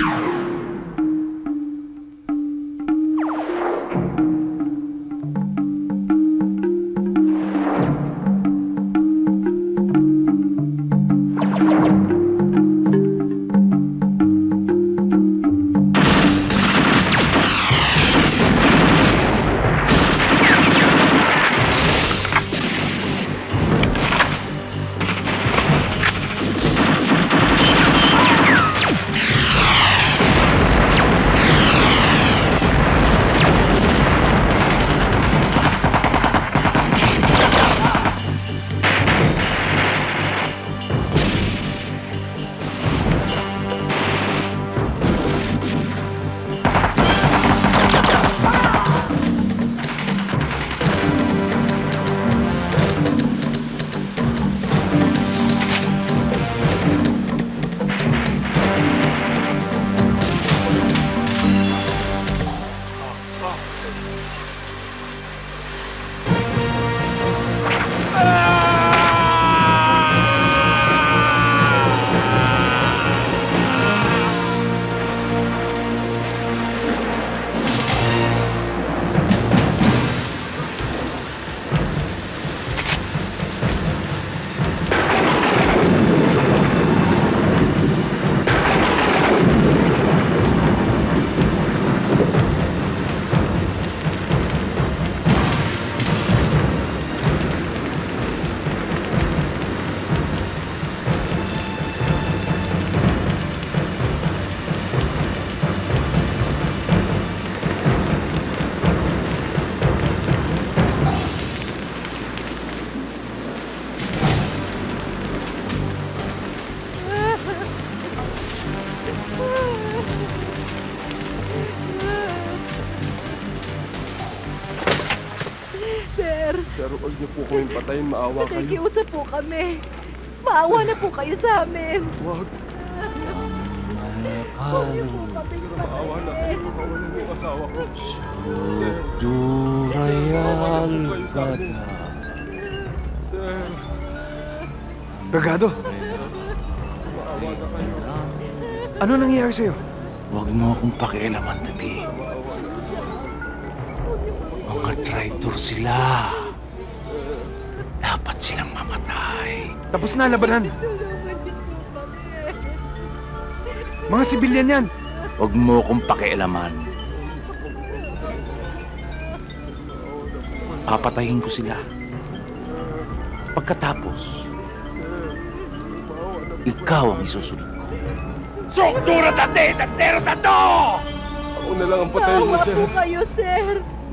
Sir, huwag niyo po kaming patayin. Maawa kayo. Nakikiusap po kami. Maawa na po kayo sa amin. Huwag. Huwag niyo po kaming Maawa na kayo. Maawa na yung asawa ko. Durayal Sir. Brigado, Maawa na kayo. ano nangyayari sa'yo? Huwag mo akong pakialaman, Tabi. Mga traitor sila. Dapat silang mamatay. Tapos na labanan. Mga sibilyan yan. Huwag mo akong pakialaman. Papatayin ko sila. Pagkatapos, ikaw ang isusunod ko. Soktura tate! Tatero tato! Ako na lang ang patayin mo, Maawa sir. po kayo, sir.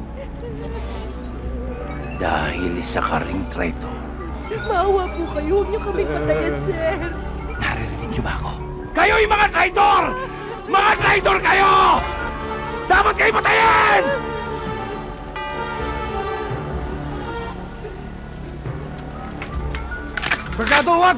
Dahil isa ka ring traitor. Maawa po kayo. Huwag niyo kaming patayin, sir. Naririnig niyo ba ako? Kayo'y mga traitor! Mga traitor kayo! Dapat kayo patayin! Brigado, wag!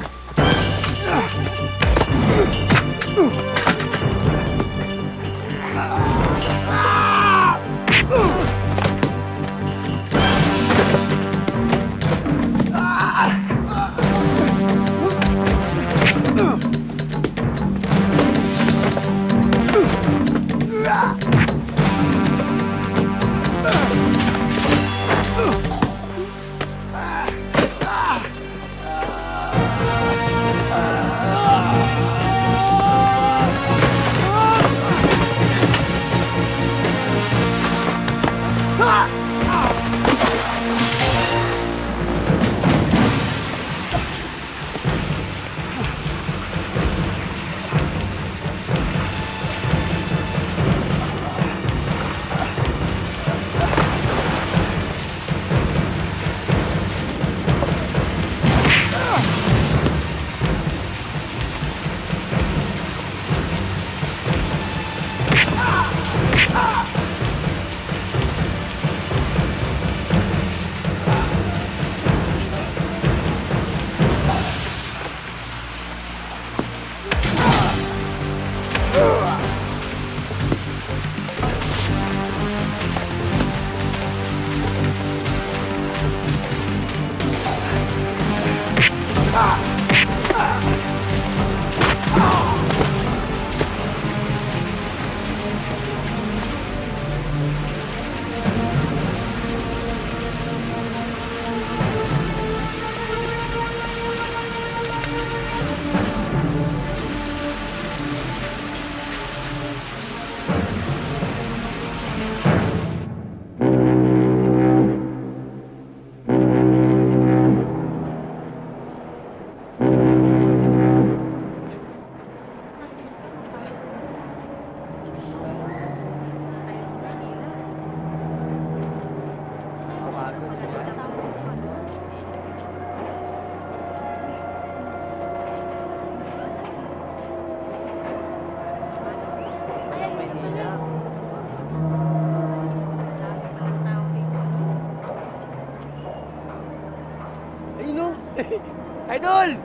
Idol!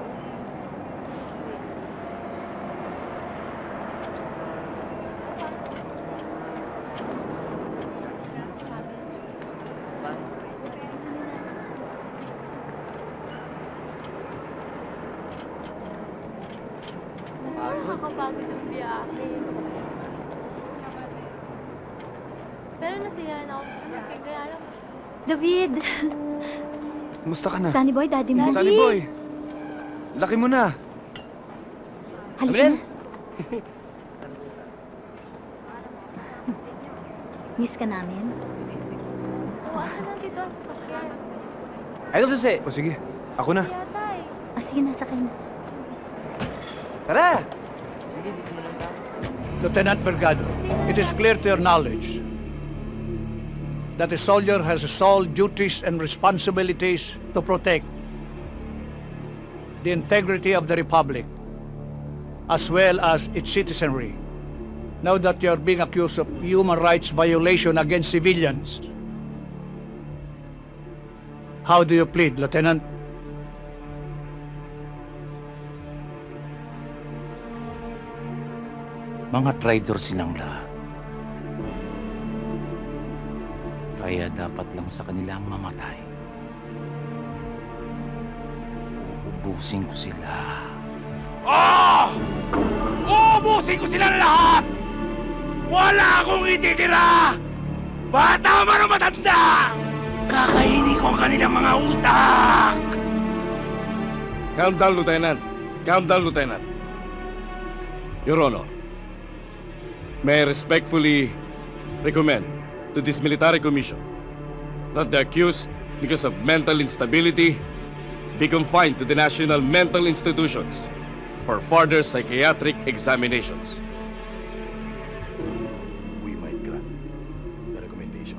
Nakakapagod ang biyahe. Pero nasiyahan ako sa kanya. Kaya alam mo. David! Kumusta ka na? Sunny boy, daddy mo. Sunny boy! Laki mo na! Halika na. Miss ka namin? Asan lang dito ang sasakyan? Idol Susi! O sige, ako na. Yata eh. Sige na, sakay na. Tara! Lieutenant Brigado, it is clear to your knowledge that a soldier has sole duties and responsibilities to protect the integrity of the Republic as well as its citizenry. Now that you are being accused of human rights violation against civilians, how do you plead, Lieutenant? Mga traitor silang lahat. Kaya dapat lang sa kanilang mamatay. Uubusin ko sila. Oh! Uubusin ko sila lahat! Wala akong ititira! Bata man o matanda! Kakainin ko ang kanilang mga utak! Calm down, Lieutenant. Calm down, Lieutenant. Your Honor, may I respectfully recommend to this military commission that the accused, because of mental instability, be confined to the national mental institutions for further psychiatric examinations. We might grant the recommendation.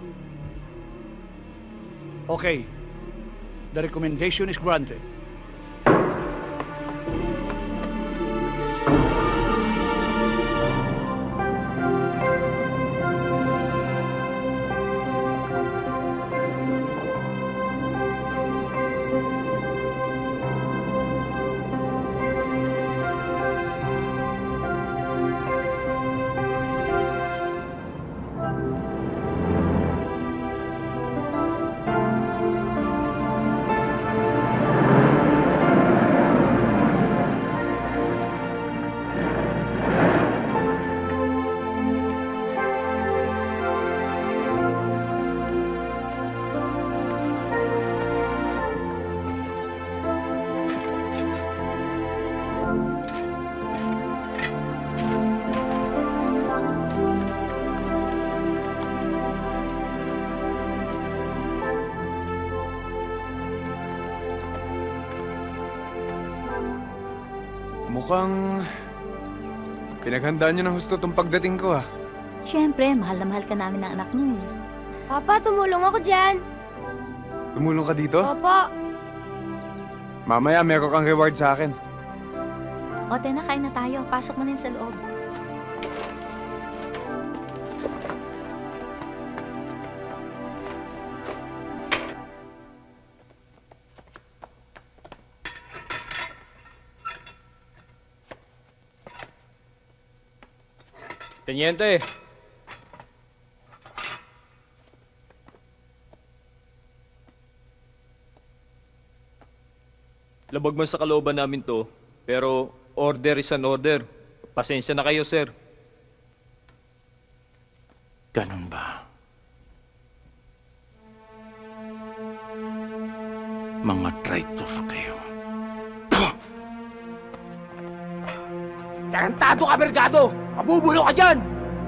Okay, the recommendation is granted. Mukhang pinaghandaan niyo ng husto tong pagdating ko, ah. Siyempre, mahal na mahal ka namin ng anak mo eh. Papa, tumulong ako dyan. Tumulong ka dito? Opo. Mamaya, meron kang reward sa akin. O, Tena, kain na tayo. Pasok mo na yun sa loob. Teniente! Labag man sa kalooban namin to, pero order is an order. Pasensya na kayo, sir. Ganun ba? Mga traitor kayo. Tarantado ka, Brigado! Mabubulo ka dyan!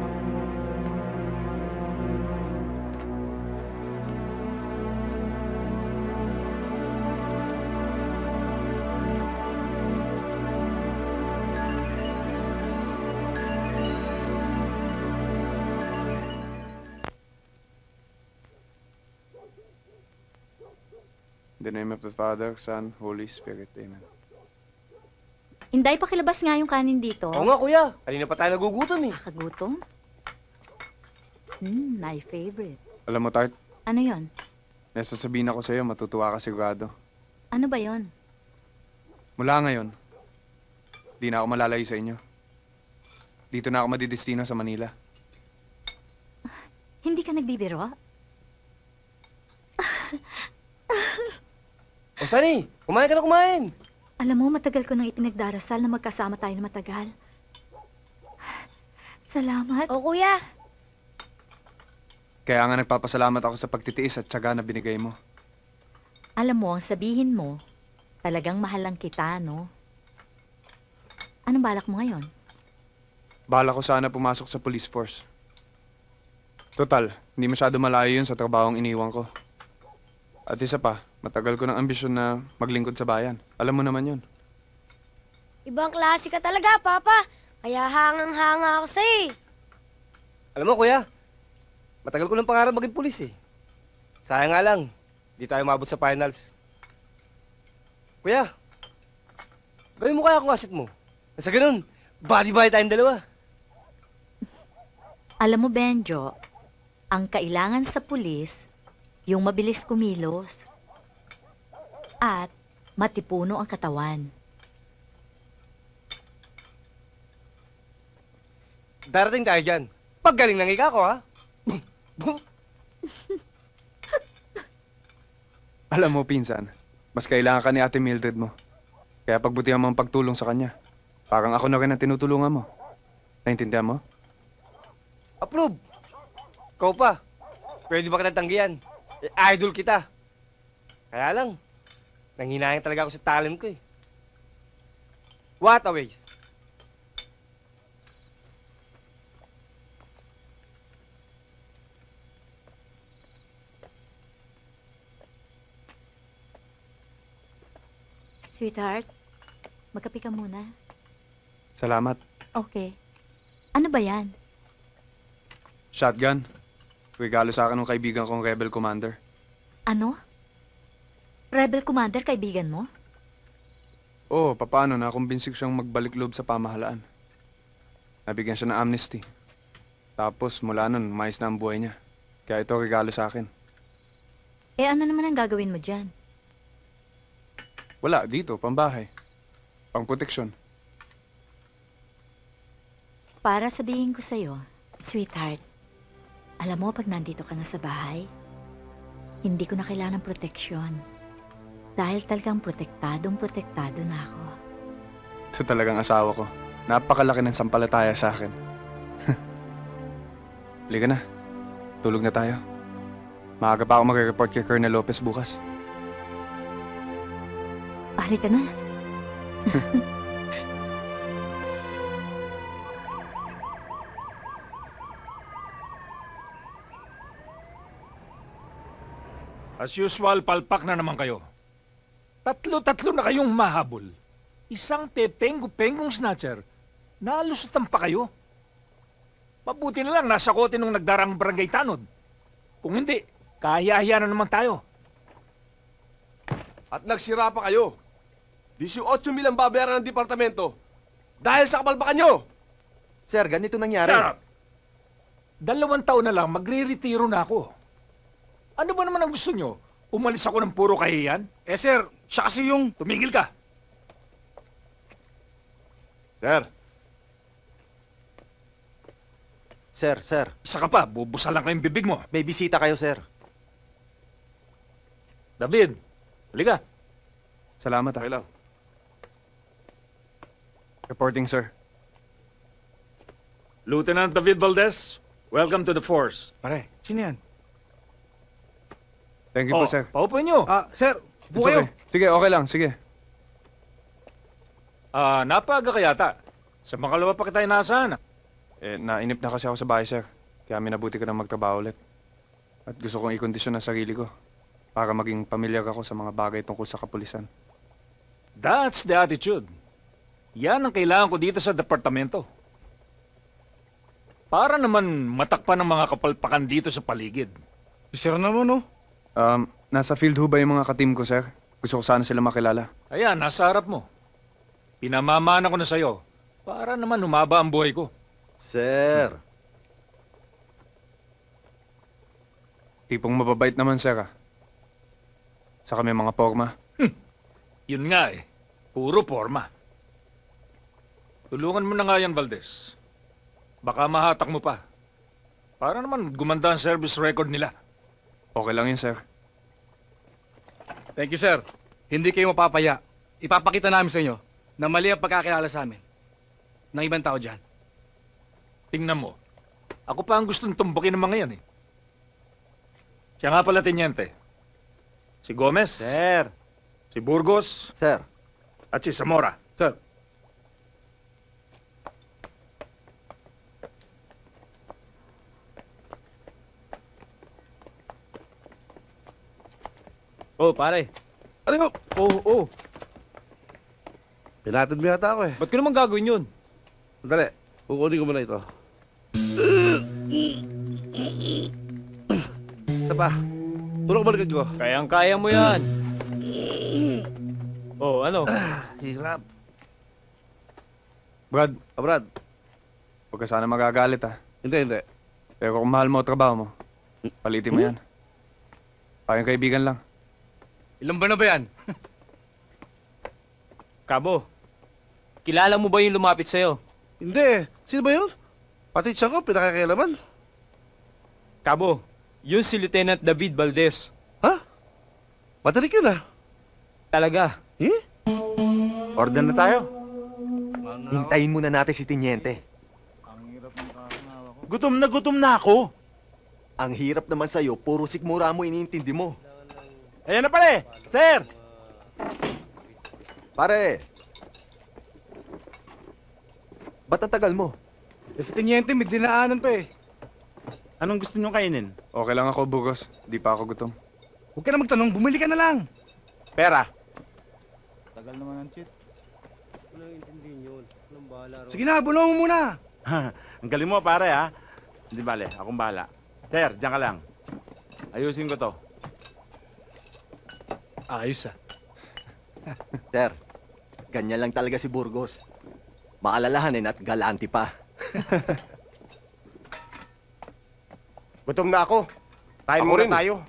In the name of the Father, Son, Holy Spirit. Amen. Inday, pakilabas nga yung kanin dito. Oo nga, kuya. Kanina pa tayo nagugutom eh. Nakagutom? My favorite. Alam mo, Tart, Ano yon? may sasabihin ako sa'yo, matutuwa ka sigurado. Ano ba yon? Mula ngayon, di na ako malalayo sa inyo. Dito na ako madidestino sa Manila. Hindi ka nagbibiro? O Sunny, kumain ka na kumain. Alam mo, matagal ko nang ipinagdarasal na magkasama tayo na matagal. Salamat. O kuya, Kaya nga nagpapasalamat ako sa pagtitiis at tiyaga na binigay mo. Alam mo, ang sabihin mo, talagang mahal lang kita, no? Anong balak mo ngayon? Bala ko sana pumasok sa police force. Total, hindi masyado malayo yun sa trabahong iniwan ko. At isa pa, matagal ko ng ambisyon na maglingkod sa bayan. Alam mo naman yun. ibang klase ka talaga, Papa. Kaya hangang-hanga ako sa'yo eh. Alam mo kuya, matagal ko ng pangarap maging pulis eh. Sayang nga lang, di tayo mabot sa finals. Kuya, gawin mo kaya kung asit mo. Sa ganun, body-body tayong dalawa. Alam mo, Benjo, ang kailangan sa pulis, yung mabilis kumilos at matipuno ang katawan. Darating tayo dyan. Paggaling ng ika ko, ha? Alam mo, pinsan, mas kailangan ka ni Ate Mildred mo. Kaya pagbutihan mo ang pagtulong sa kanya. Parang ako na rin ang tinutulungan mo. Naintindihan mo? Approve! Ikaw pa, pwede ba kita tanggihan? Idol kita. Kaya lang, nanghinayang talaga ako sa talent ko eh. What a waste. Sweetheart, magkape ka muna. Salamat. Okay. Ano ba yan? Shotgun. Regalo sa akin ng kaibigan kong rebel commander. Ano? Rebel commander, kaibigan mo? Oo, papaano na kumbinsik siyang magbalik loob sa pamahalaan. Nabigyan siya ng amnesty. Tapos mula nun, mais na ang buhay niya. Kaya ito regalo sa akin. Eh, ano naman ang gagawin mo dyan? Wala, dito, pambahay. Pangproteksyon. Para sabihin ko sa'yo, sweetheart, alam mo, pag nandito ka na sa bahay, hindi ko na kailangan ng proteksyon. Dahil talagang protektado na ako. Ito talagang asawa ko. Napakalaki ng sampalataya sa akin. Halika na. Tulog na tayo. Maaga pa ako magre-report kay Colonel Lopez bukas. Halika na. As usual, palpak na naman kayo. Tatlo-tatlo na kayong mahabol. Isang tepenggo-penggong snatcher. Nalusutan pa kayo. Mabuti na lang nasa kote nung nagdarang barangay tanod. Kung hindi, kahiya-hiya na naman tayo. At nagsira pa kayo. 18,000 ang babayaran ng departamento dahil sa kapalpakan nyo! Sir, ganito nangyari. Shut up! 2 taon na lang, magre-retiro na ako. Ano ba naman ang gusto nyo? Umalis ako ng puro kahiyan? Eh sir, siya kasi yung... Tumigil ka! Sir, Sir, Isa ka pa, bubusa lang kayong bibig mo. may bisita kayo, sir. David, halika. Salamat okay lang. Reporting, sir. Lieutenant David Valdez, welcome to the force. Pare, sino yan? Thank you po, sir. Paupo nyo. Sir, It's okay. Sige, okay lang. Sige. Napaga ka yata. Sa makalawa pa kita inaasahan. Nainip na kasi ako sa bahay, sir. Kaya minabuti ko na magtrabaho ulit. At gusto kong ikondisyon ang sarili ko para maging pamilyar ako sa mga bagay tungkol sa kapulisan. That's the attitude. Yan ang kailangan ko dito sa departamento. Para naman matakpan ng mga kapalpakan dito sa paligid. Sir naman, no? Nasa field ho ba yung mga katim ko, sir? Gusto ko sana sila makilala. Ayan, nasa harap mo. Pinamamana ko na sa'yo para naman humaba ang buhay ko. Sir. Tipong mababait naman, sir, ah. Saka may mga porma. Yun nga eh. Puro forma. Tulungan mo na nga yan, Valdez. Baka mahatak mo pa. Para naman gumanda ang service record nila. Okay lang yun, sir. Thank you, sir. Hindi kayo mapapaya. Ipapakita namin sa inyo na mali ang pagkakilala sa amin ng ibang tao dyan. Tingnan mo. Ako pa ang gustong tumbukin ng mga yan eh. Siya nga pala, Teniente. Si Gomez. Sir. Si Burgos. Sir. At si Zamora. Sir. Oh, pare. Ano yun? Oh. Pinatid mo yata ako eh. Ba't ko naman gagawin yun? Dali, kukunin ko muna ito. Isa pa. Tulog mo likod ko. Kayang-kaya mo yan. Oh, ano? Hirap. Brad, Brad, huwag ka sana magagalit ah. hindi. Pero kung mahal mo ang trabaho mo, palitin mo yan. Parang kaibigan lang. Ilan ba na ba yan? Kabo, kilala mo ba yung lumapit sa'yo? Hindi. Sino ba yun? Pati siya ko, pinakakialaman. Kabo, yun si Lieutenant David Valdez. Ha? Matarik yun ah. Talaga? Eh? Order na tayo. Hintayin muna natin si Teniente. Gutom na ako. Ang hirap naman sa'yo, puro sikmura mo iniintindi mo. Ayan na pare, sir. Pare! Ba't ang tagal mo? Eh, si Teniente, may dinaanan pa eh. Anong gusto nyo kainin? Okay lang ako, Burgos. Di pa ako gutom. Huwag ka na magtanong, bumili ka na lang. Pera. Tagal naman ang cheat. Sige na, bulong mo muna. Ang galing mo pare ha. Hindi bale, akong bahala. Sir, diyan ka lang. Ayusin ko to. Ayos ah. Sir, ganyan lang talaga si Burgos. Maalalahanin at galante pa. Gutom na ako. Tayo Ako muna rin. tayo.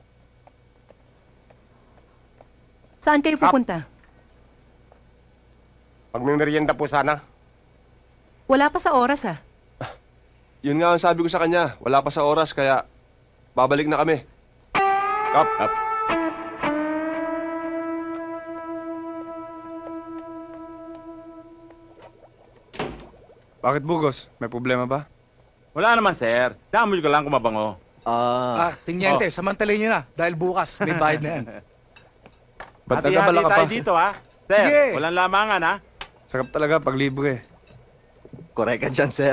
Saan kayo pupunta? Magmimerienda po sana. Wala pa sa oras ah. Yun nga ang sabi ko sa kanya. Wala pa sa oras, kaya babalik na kami. Kap. Bakit, Burgos? May problema ba? Wala naman sir. Damoy ko lang kung mabango. Teniente, samantalayin nyo na. Dahil bukas, may bayad na yan. Ba't Hati-hati nagkabala ka pa? tayo dito ha. Sir, Sige. walang lamangan ha. Sarap talaga pag libre. Correct ka dyan, sir.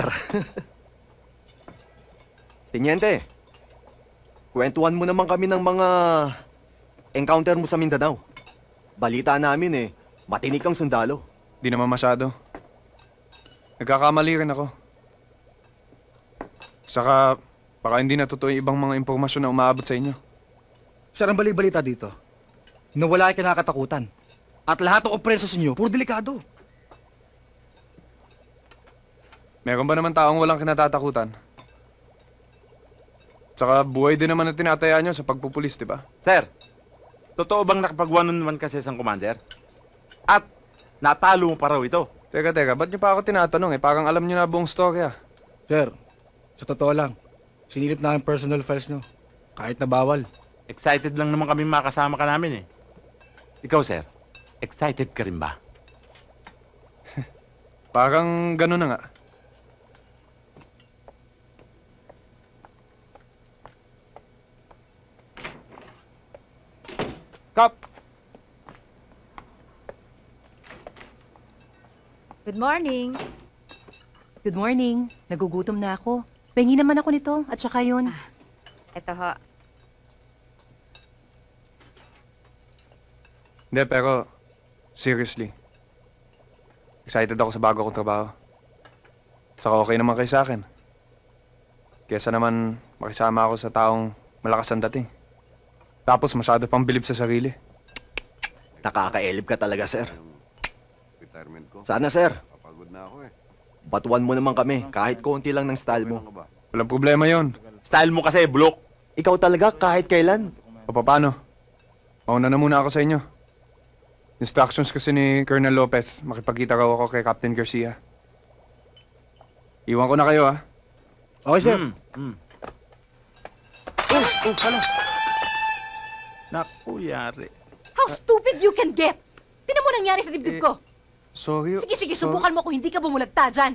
Teniente, kwentuhan mo naman kami ng mga encounter mo sa Mindanao. Balita namin eh, matinik kang sundalo. Di naman masyado. Nagkakamali rin ako. Saka, baka hindi natutuwa yung ibang mga impormasyon na umaabot sa inyo. Sir, ang bali-balita dito, na wala kayo kinakatakutan. At lahat ng operesos ninyo, puro delikado. Meron ba naman taong walang kinatatakutan? Saka buhay din naman ang tinataya nyo sa pagpupulis, di ba? Sir, totoo bang nakapagwanon naman kasi isang commander? At natalo mo pa raw ito. Teka, ba't nyo pa ako tinatanong eh? Parang alam nyo na buong story ah. Sir, sa totoo lang, sinilip na ang personal files nyo. Kahit na bawal. Excited lang naman kami makasama ka namin eh. Ikaw sir, excited ka rin ba? Parang gano'n na nga. Kap! Good morning. Good morning. Nagugutom na ako. Pengi naman ako nito at saka yun. Ito ho. Hindi, pero seriously. Excited ako sa bago kong trabaho. Saka okay naman kayo sa akin. Kesa naman makisama ako sa taong malakas ang dating. Tapos masyado pang bilib sa sarili. Nakakaelib ka talaga, sir. Retirement ko. Sana, sir. Papagod na ako eh. Batuan mo naman kami, kahit konti lang ng style mo. Walang problema yon. Style mo kasi, bulok. Ikaw talaga kahit kailan. O paano? Mauna na muna ako sa inyo. Instructions kasi ni Colonel Lopez, makipagkita raw ako kay Captain Garcia. Iwan ko na kayo, ha? Okay, sir. Pala. Naku, yari. How stupid you can get! Tinan mo nangyari sa dibdib ko. Sorry. Sige, subukan mo kung hindi ka bumulagta dyan.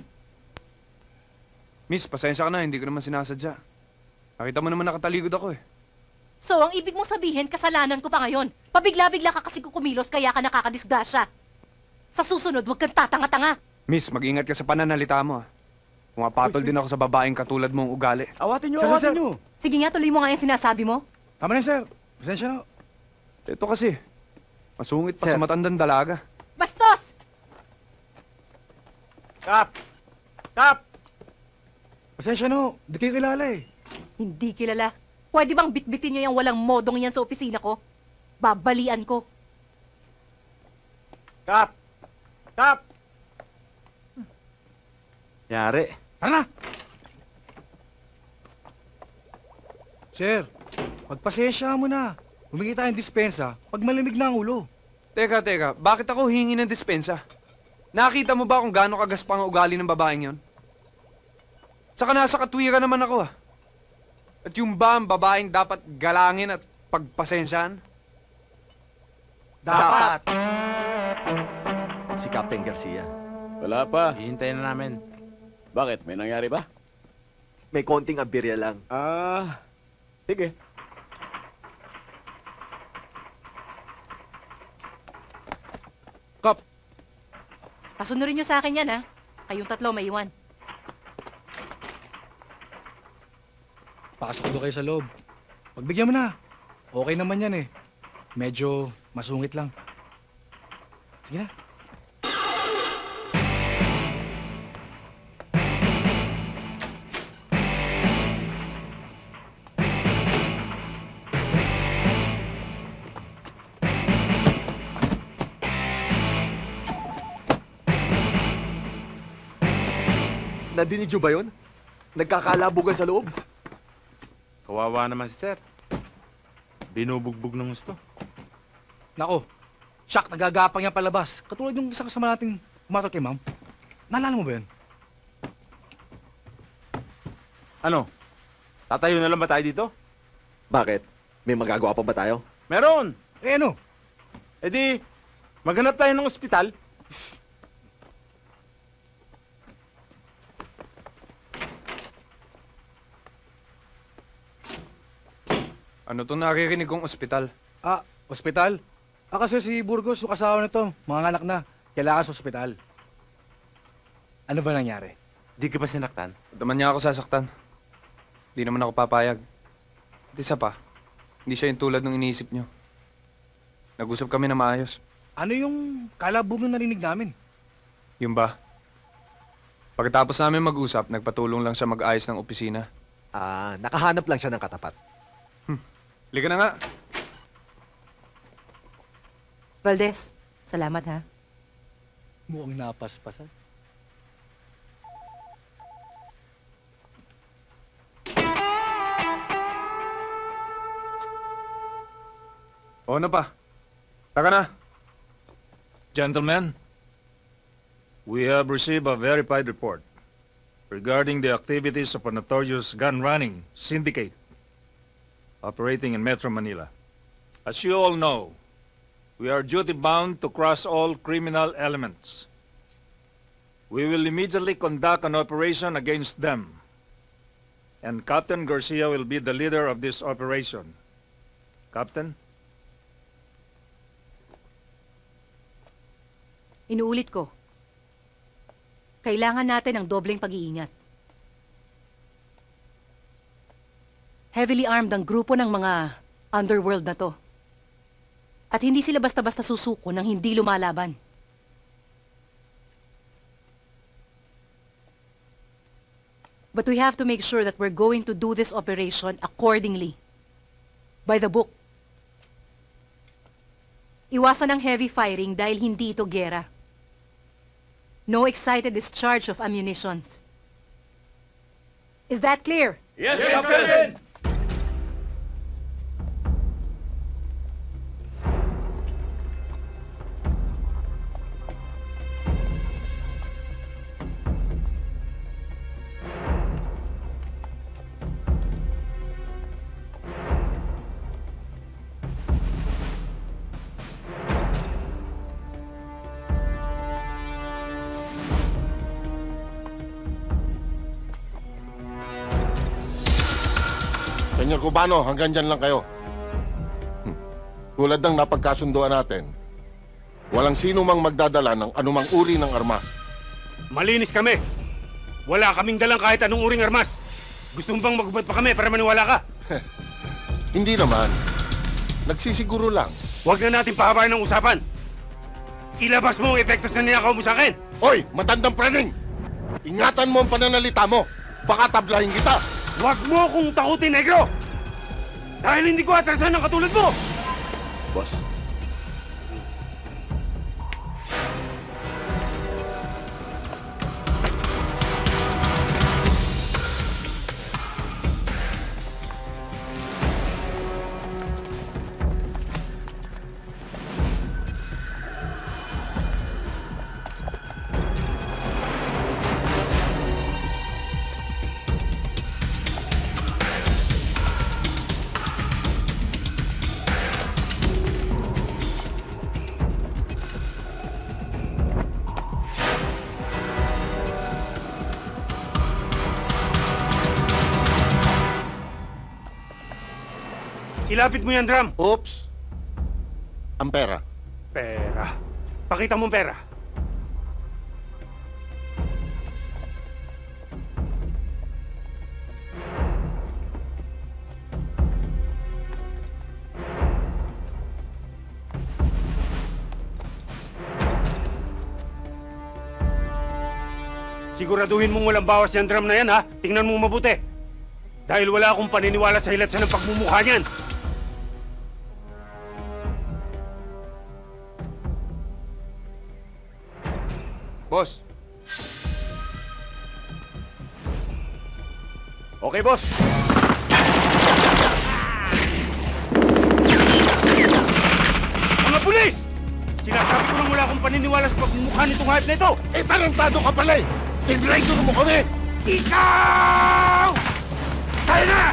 Miss, pasensya ka na, hindi ko naman sinasadya. Nakita mo naman nakataligod ako, eh. So, ang ibig mong sabihin, kasalanan ko pa ngayon. Pabigla-bigla ka kasi kumilos, kaya ka nakakadisgrasya. Sa susunod, huwag kang tatanga-tanga. Miss, mag-ingat ka sa pananalita mo, ha? Pumapatol din ako sa babaeng katulad mong ugali. Awatin nyo, Sir, awatin sir. nyo. Sige nga, tuloy mo nga yung sinasabi mo. Tama na, sir. Pasensya na. Ito kasi, masungit pa Sir. sa matandang dalaga. Bastos! Kap! Kap! Pasensya na. Hindi kayo kilala eh. Hindi kilala. Pwede bang bitbitin nyo yung walang modong yan sa opisina ko? Babalian ko. Kap! Kap! Yari. Tara na! Sir, magpasensya mo na. Humingi tayong dispensa pag malamig na ang ulo. Teka, bakit ako hingi ng dispensa? Nakita mo ba kung gaano kagaspang ang ugali ng babaeng yon? Tsaka nasa katwiran naman ako, ah. At yung ba ang babaeng dapat galangin at pagpasensyahan? Dapat. Si Captain Garcia. Wala pa. Hihintayin na namin. Bakit? May nangyari ba? May konting abirya lang. Sige. Pasunurin nyo sa akin yan, ha? Kayong tatlo may iwan. Pasok doon kayo sa loob. Pagbigyan mo na. Okay naman yan eh. Medyo masungit lang. Sige na. Nadinig nyo ba yun? Nagkakalabugan sa loob. Kawawa naman si Sir. Binubugbog ng gusto. Nako, Chuck, nagagapang yan palabas. Katulad yung isang kasama nating umatot kay ma'am. Naalala mo ba yun? Ano? Tatayo na lang ba tayo dito? Bakit? May magagawa pa ba tayo? Meron! Eh ano? E di, maghanap tayo ng ospital. Ano itong naririnig kong ospital? Ah, ospital? Kasi si Burgos, yung kasawa nito, mga anak na, kailangan sa ospital. Ano ba nangyari? Di ka ba sinaktan? Ba't naman niya ako sasaktan? Di naman ako papayag. At isa pa, hindi siya yung tulad ng iniisip niyo. Nag-usap kami na maayos. Ano yung kalabugan narinig namin? Yung ba? Pagkatapos namin mag-usap, nagpatulong lang siya mag-ayos ng opisina. Nakahanap lang siya ng katapat. Liga na nga. Valdez, salamat, ha? Mukhang napaspasan. O ano pa? Taka na. Gentlemen, we have received a verified report regarding the activities of a notorious gun-running syndicate operating in Metro Manila. As you all know, we are duty-bound to cross all criminal elements. We will immediately conduct an operation against them, and Captain Garcia will be the leader of this operation. Captain? Inuulit ko. Kailangan natin ng dobleng pag-iingat. Heavily armed ang grupo ng mga underworld na to. At hindi sila basta-basta susuko nang hindi lumalaban. But we have to make sure that we're going to do this operation accordingly. By the book. Iwasan ang heavy firing dahil hindi ito giyera. No excited discharge of ammunitions. Is that clear? Yes, Captain! Senyor Cubano, hanggang dyan lang kayo. Tulad ng napagkasunduan natin, walang sino mang magdadala ng anumang uri ng armas. Malinis kami. Wala kaming dalang kahit anong uring armas. Gusto mo bang magubad pa kami para maniwala ka? Hindi naman. Nagsisiguro lang. Huwag na natin pahabain ng usapan. Ilabas mo ang epektos na niyakaw mo sa akin. Hoy, matandang praning! Ingatan mo ang pananalita mo. Baka tablahin kita. Huwag mo kong takutin, negro! Dahil hindi ko atrasan ng katulad mo! Boss. Ilapit mo yan, drum. Oops. Ang pera. Pera. Pakita mo ang pera. Siguraduhin mong walang bawas yung drum na yan, ha? Tingnan mo mabuti. Dahil wala akong paniniwala sa hilatsa ng pagmumukha niyan. Boss. Okay, boss. Mga pulis! Sinasabi ko nang wala akong paniniwala sa pagmumukha nitong hayop na ito. Eh, tarantado ka pala eh! Tinrider mo kami! Ikaw! Tayo na!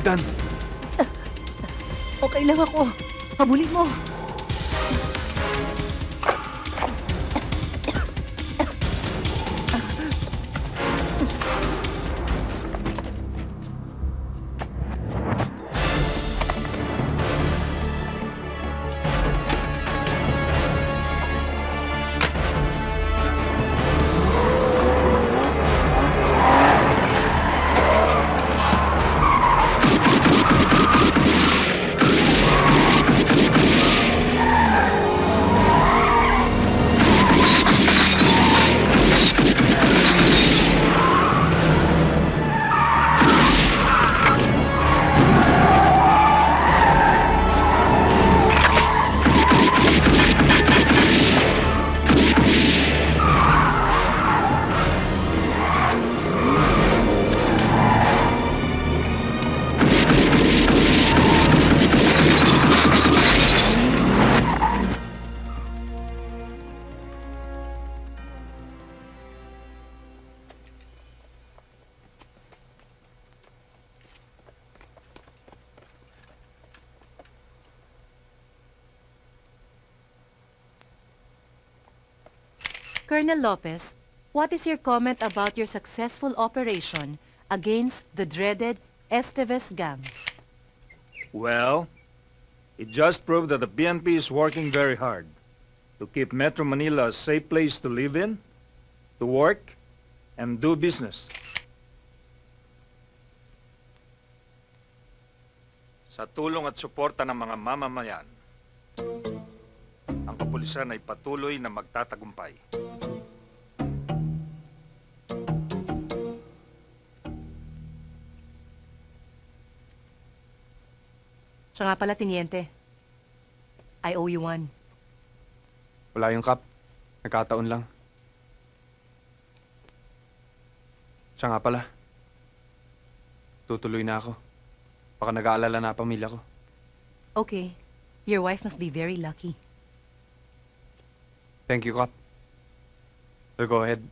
Kapitan! Okay lang ako. Habulin mo. Colonel Lopez, what is your comment about your successful operation against the dreaded Esteves gang? Well, it just proved that the PNP is working very hard to keep Metro Manila a safe place to live in, to work, and do business. Sa tulong at suporta ng mga mamamayan, ang kapulisan ay patuloy na magtatagumpay. Siya nga pala, Tiniente. I owe you one. Wala yung Kap. Nagkataon lang. Siya nga pala. Tutuloy na ako. Baka nag-aalala na pamilya ko. Okay. Your wife must be very lucky. Thank you, Kap. So go ahead.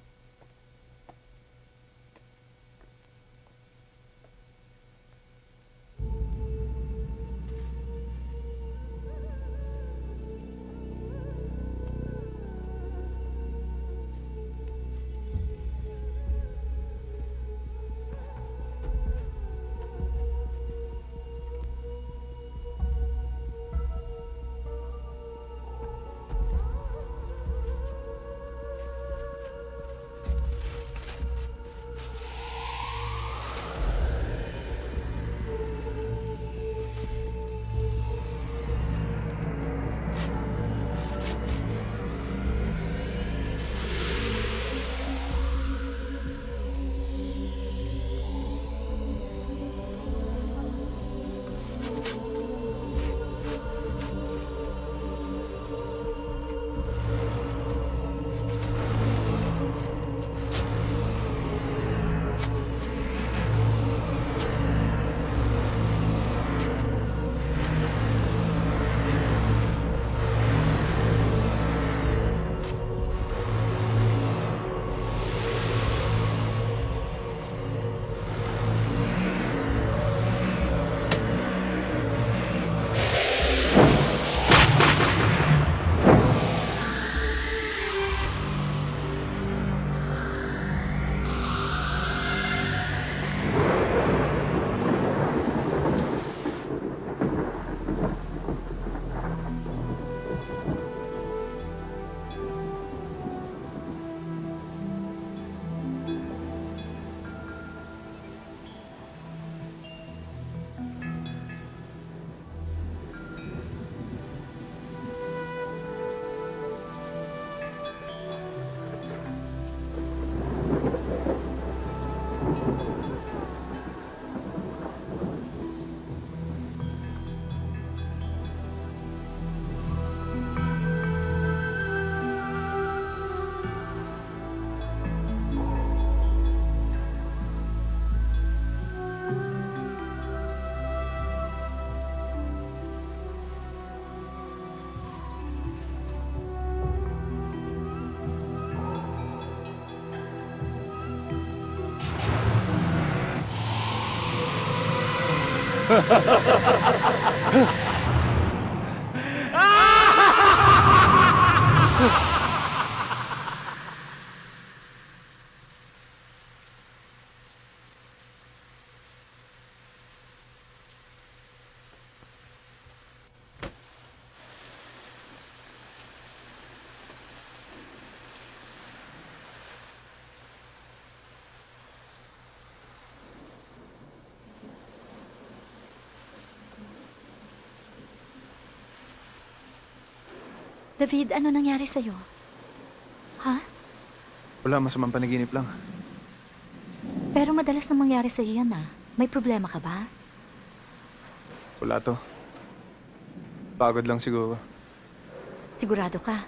David, ano nangyari sa'yo? Ha? Wala, masamang panaginip lang. Pero madalas na mangyari sa'yo yan, ah. May problema ka ba? Wala to. Pagod lang siguro. Sigurado ka?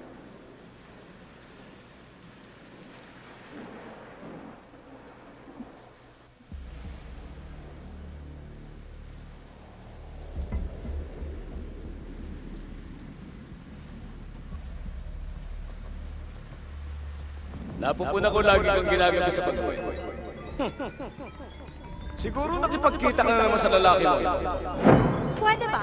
Napupuna ko lagi kang ginamit ko sa pagbuhay. Siguro nakipagkita ka na naman sa lalaki mo. Pwede ba?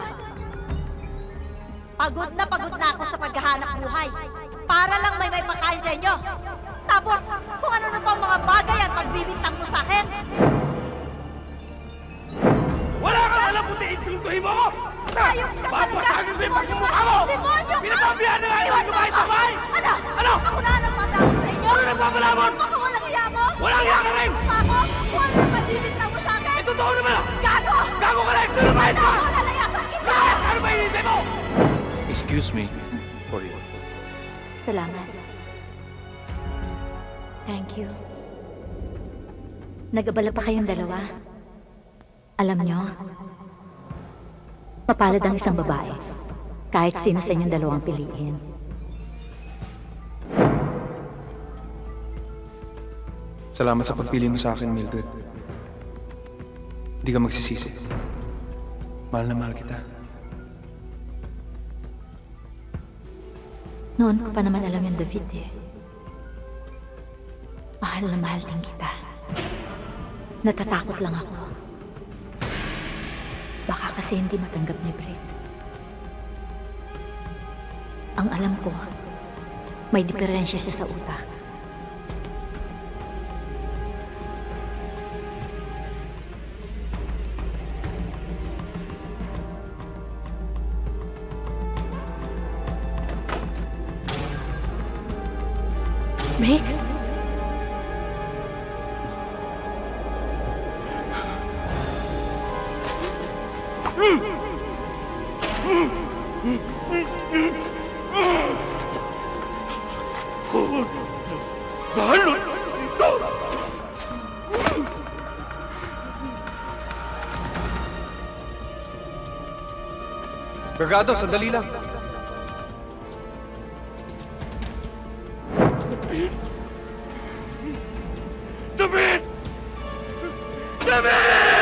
Pagod na ako sa paghahanap buhay. Para lang may pakain sa inyo. Tapos, kung ano na pang mga bagay ang pagbibintang mo sa akin. Wala kang alam kung insultuhin mo ako! Ayok ka talaga! Papasagin ko yung pagmumukha mo! Demonyo ka! Pinapabihan na nga yung kumain sa bahay! Ano? Ano? Ako na nagpapalamo sa inyo? Ano nagpapalamon? Ako walang hiya mo? Walang hiya ka rin! Ako? Kung ano na pagbibintang mo sa akin? Eh, totoo naman! Gago! Gago ka rin! Lumayas ka! Ako lalayasan kita! Ano ba hinihintay mo? Excuse me for you. Salamat. Thank you. Nag-abala pa kayong dalawa. Alam nyo, mapalad ang isang babae, kahit sino sa inyong dalawang piliin. Salamat sa pagpili mo sa akin, Mildred. Hindi ka magsisisi. Mahal na mahal kita. Noon ko pa naman alam yung David eh. Mahal na mahal din kita. Natatakot lang ako. Baka kasi hindi matanggap ni Briggs. Ang alam ko, may diferensya siya sa utak. Briggs? Balon! Ito! Brigado, sandali lang. David! David! David!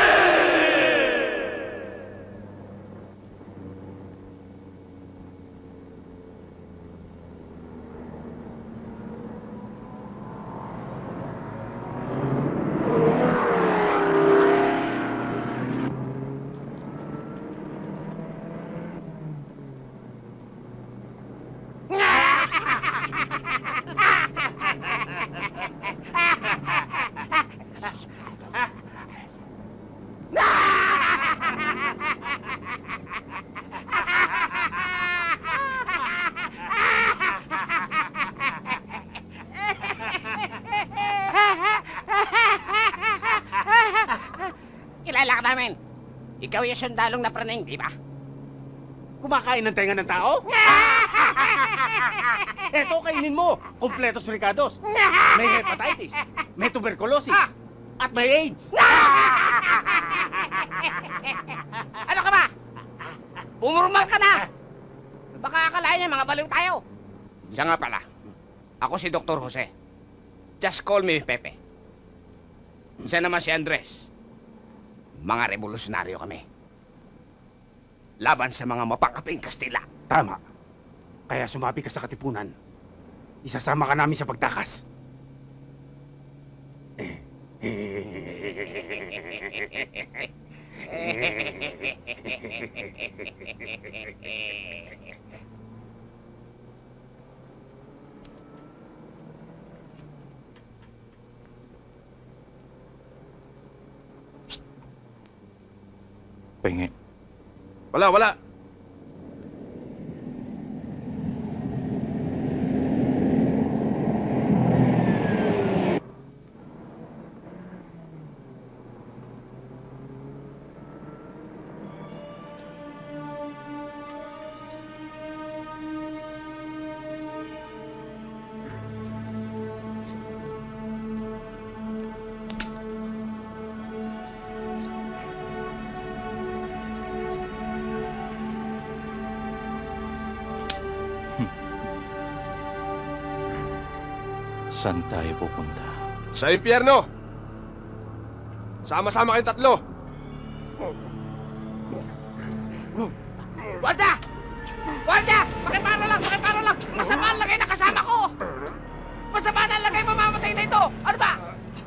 Kilala ka namin. Ikaw yung sundalong na praning, di ba? Kumakain ng tenga ng tao? Eto, kainin mo. Kompletos ricados. May hepatitis, may tuberculosis, at may AIDS. Ano ka ba? Umurmal ka na! Baka akalain niya mga baliw tayo. Siya nga pala. Ako si Dr. Jose. Just call me Pepe. Siya naman si Andres. Mga revolusyonaryo kami. Laban sa mga mapakaping Kastila. Tama. Kaya sumabi ka sa katipunan. Isasama ka namin sa pagtakas. Pahingi. Wala. Saan tayo pupunta? Sa impyerno! Sama-sama kayong tatlo! Walda! Walda! Pakipara lang! Masama ang lagay na kasama ko! Masama na ang lagay, mamamatay na ito! Ano ba?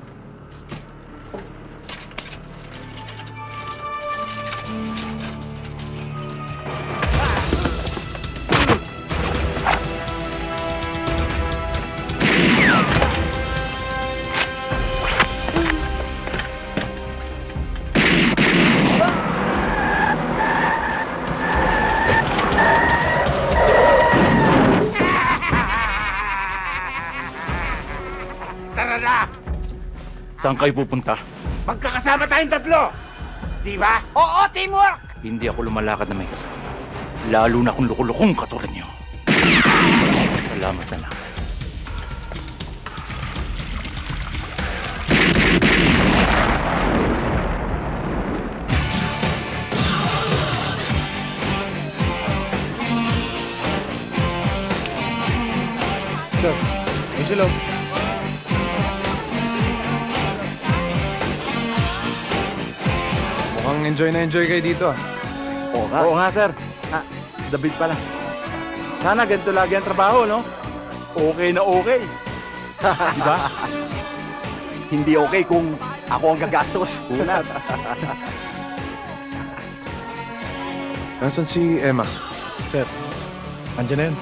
Saan kayo pupunta? Magkakasama tayong tatlo! Di ba? Oo, teamwork! Hindi ako lumalakad na may kasama. Lalo na kung lukulukong katulad niyo. Salamat na lang. Sir, Angelo. Mukhang enjoy kayo dito ah. Oo nga, sir. David pala. Sana ganito lagi ang trabaho, no? Okay na okay. Di ba? Hindi okay kung ako ang gagastos. Unat. Nasaan si Emma? Sir, andyan na yun.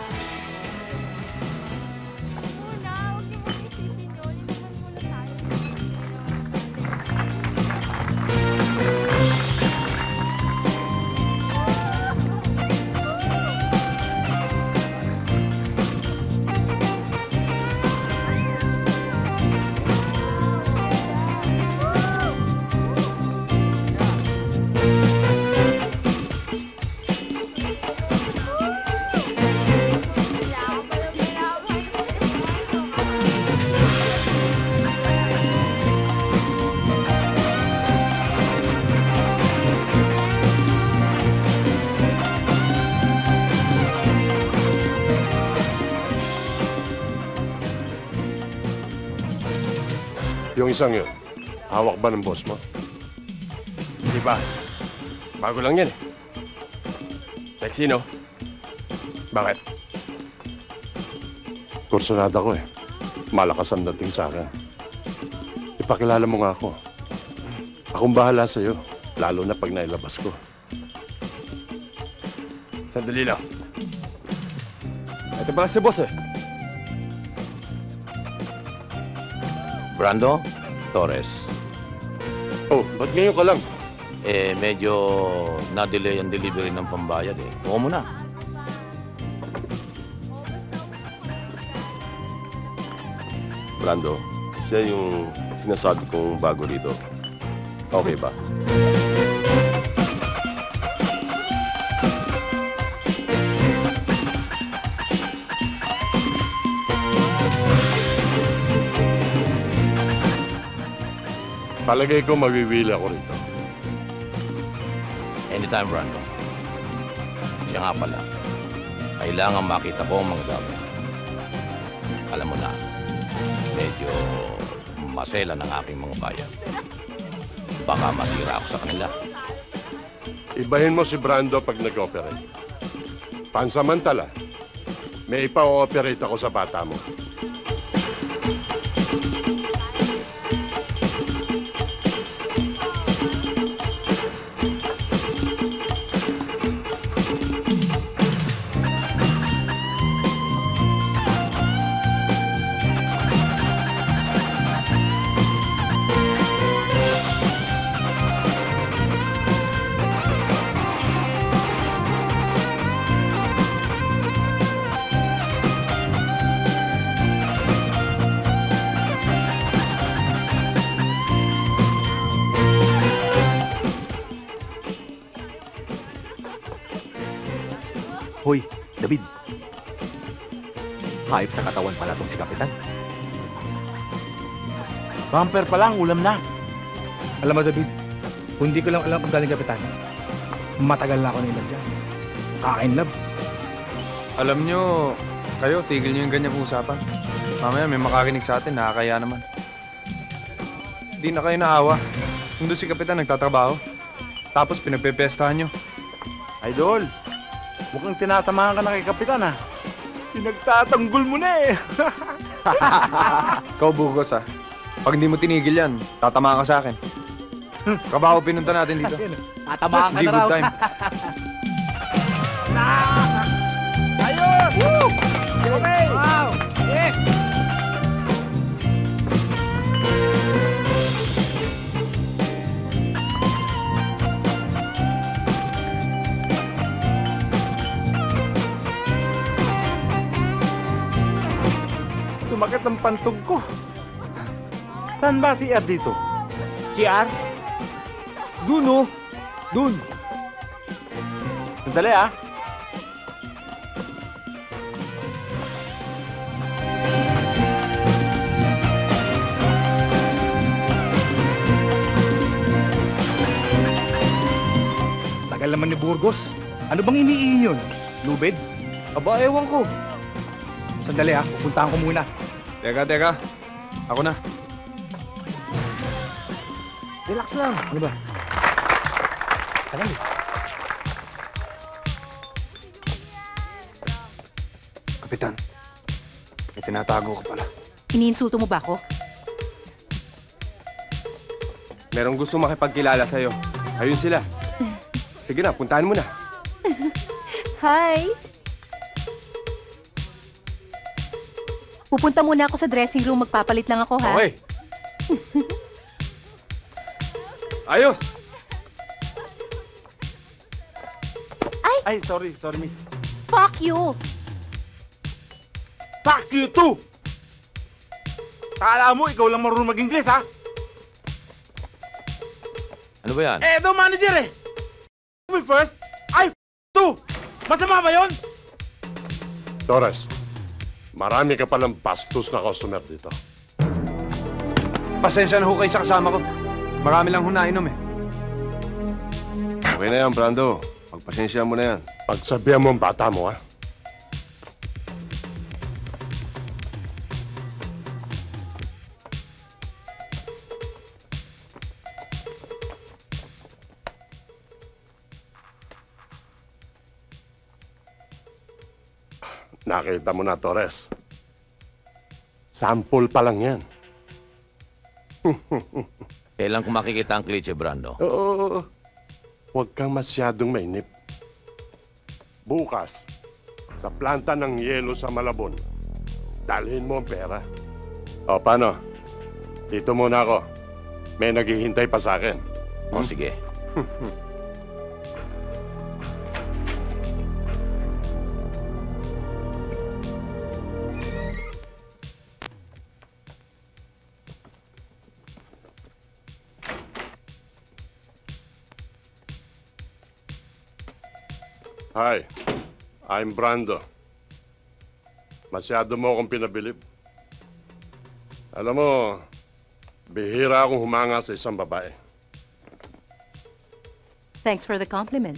Yung isang yun, hawak ba ng boss mo? Di ba? Bago lang yan eh. Sexy, no? Bakit? Kursunada ko eh. Malakas ang dating sa akin. Ipakilala mo nga ako. Akong bahala sa'yo, lalo na pag nailabas ko. Sandali lang. Ito pala si boss eh. Brando Torres. Oh, ba't ngayon ka lang? Medyo na-delay ang delivery ng pambayad eh. Oo mo na. Brando, siya yung sinasabi kong bago rito. Okay ba? Palagay ko mawiwili ako rito. Anytime, Brando. Siya nga pala. Kailangan makita ko ang mga gamit. Alam mo na, medyo masela ng aking mga bayan. Baka masira ako sa kanila. Ibahin mo si Brando pag nag-operate. Pansamantala, may ipa-ooperate ako sa bata mo. Hoy, David. Hayop sa katawan pala tong si Kapitan. Bumper pa lang, ulam na. Alam mo, David, kung hindi ko lang alam kung galing kapitan, matagal na ako nailag dyan. Kaka-inlove. Alam nyo, kayo, tigil nyo yung ganyang usapan. Mamaya may makarinig sa atin, nakakaya naman. Di na kayo naawa. Kung doon si Kapitan nagtatrabaho, tapos pinagpepestahan nyo. Idol, mukhang tinatamaan ka na kay Kapitan, ha? Pinagtatanggol mo na eh. Ikaw, Burgos, ha? Pag hindi mo tinigil yan, tatamaan ka sa akin. Kabaho pinunta natin dito. Tatamaan ka Hindi na raw. good time. Ayun! Woo! Okay! Wow! Yes! Sumakit ang pantog ko. Saan ba si R dito? Si R? Dun, oh. Dun. Sandali, ah. Tagal naman ni Burgos. Ano bang iniiin yun? Lubid? Aba, ewan ko. Sandali ha, pupuntahan ko muna. Teka. Ako na. Relax lang. Ano ba? Tagal eh. Kapitan, may tinatago ka pala. Iniinsulto mo ba ako? Merong gusto makipagkilala sa'yo. Ayun sila. Sige na, puntahan mo na. Hi! Pupunta muna ako sa dressing room. Magpapalit lang ako, ha? Okay. Ayos! Ay, sorry, miss. Fuck you! Fuck you too! Kala mo, ikaw lang marunong mag-Ingles, ha? Ano ba yan? Eh, ito manager eh! Me first, I too! Masama ba yun? Torres, marami ka palang bastos na customer dito. Pasensya na ho kayo sa kasama ko. Marami lang ho nainom eh. Okay na yan, Brando. Pagpasensya mo na yan. Pagsabihan mo ang bata mo, ha? Nakita mo na, Torres. Sample pa lang yan. Kailan ko makikita ang klitse, Brando? Oo. Huwag kang masyadong mainip. Bukas, sa planta ng yelo sa Malabon, dalhin mo ang pera. O, paano? Dito muna ako. May naghihintay pa sa akin. O, sige. Hi, I'm Brando. Masyado mo akong pinabilib. Alam mo, bihira akong humanga sa isang babae. Thanks for the compliment.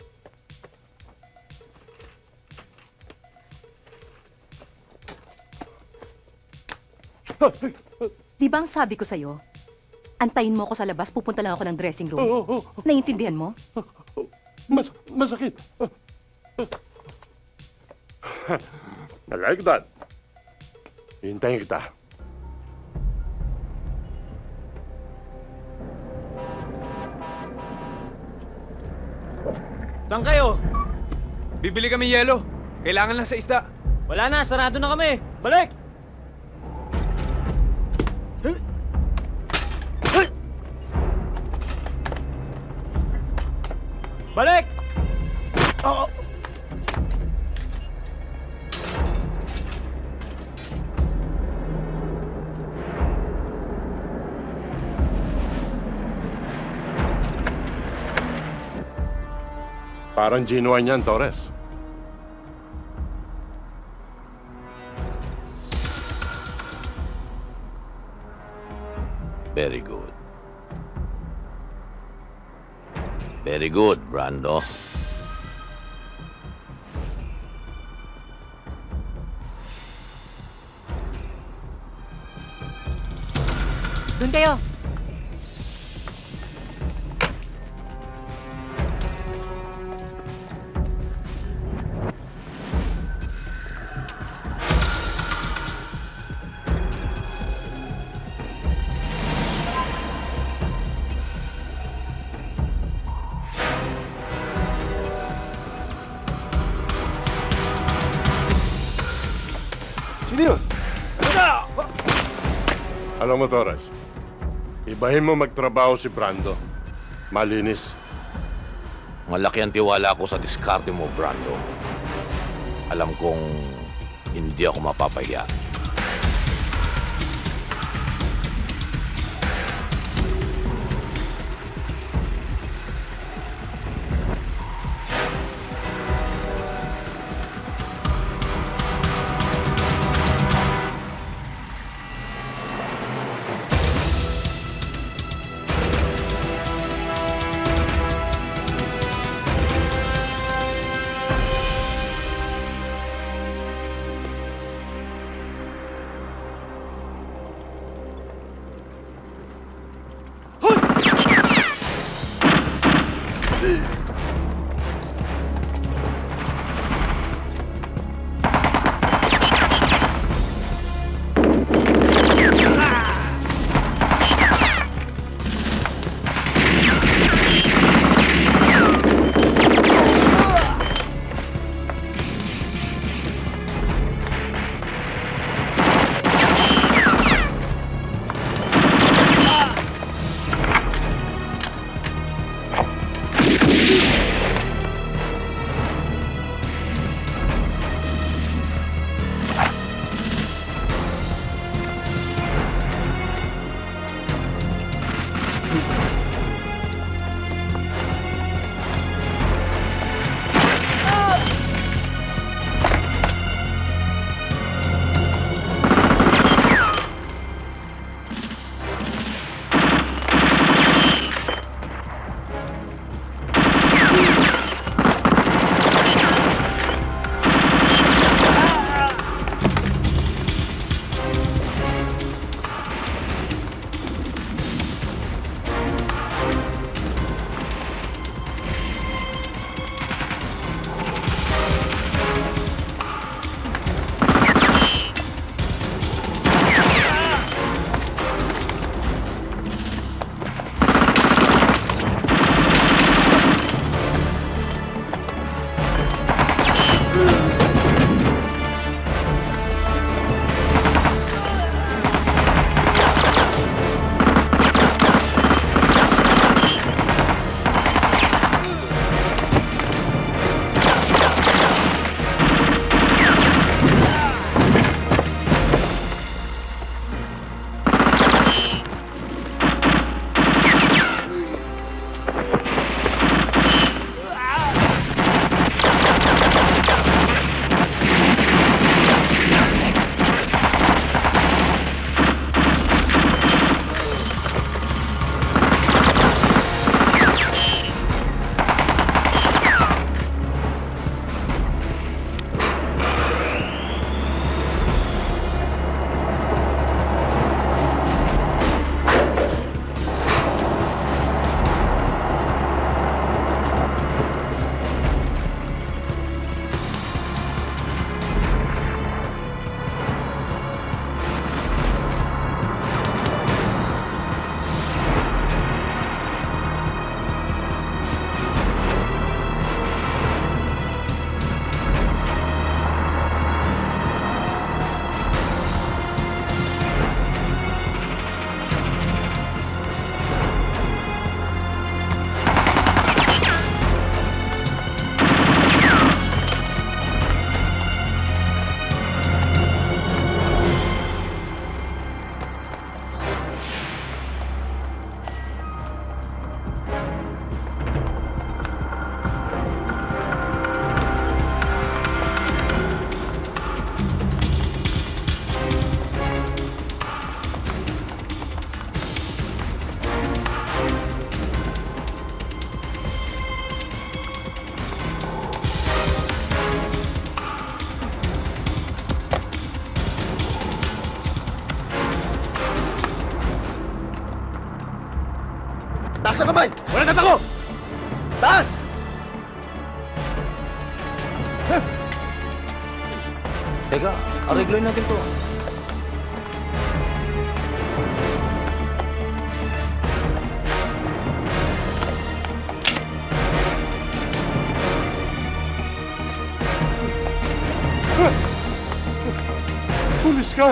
Di ba ang sabi ko sa'yo, antayin mo ako sa labas, pupunta lang ako ng dressing room. Naiintindihan mo? Masakit. I like that. Hintayin kita. Saan kayo? Bibili kami yelo. Kailangan lang sa isda. Wala na, sarado na kami. Balik! Balik! Oo. Parang genuine yan, Torres. Very good. Very good, Brando. Doon kayo. Sino yun? Alam mo, Torres, ibahin mo magtrabaho si Brando. Malinis. Malaki ang tiwala ko sa diskarte mo, Brando. Alam kong hindi ako mapapahiya. Taas ang kamay! Wala na ako! Taas! Teka, aregloy natin to. Pulis ka!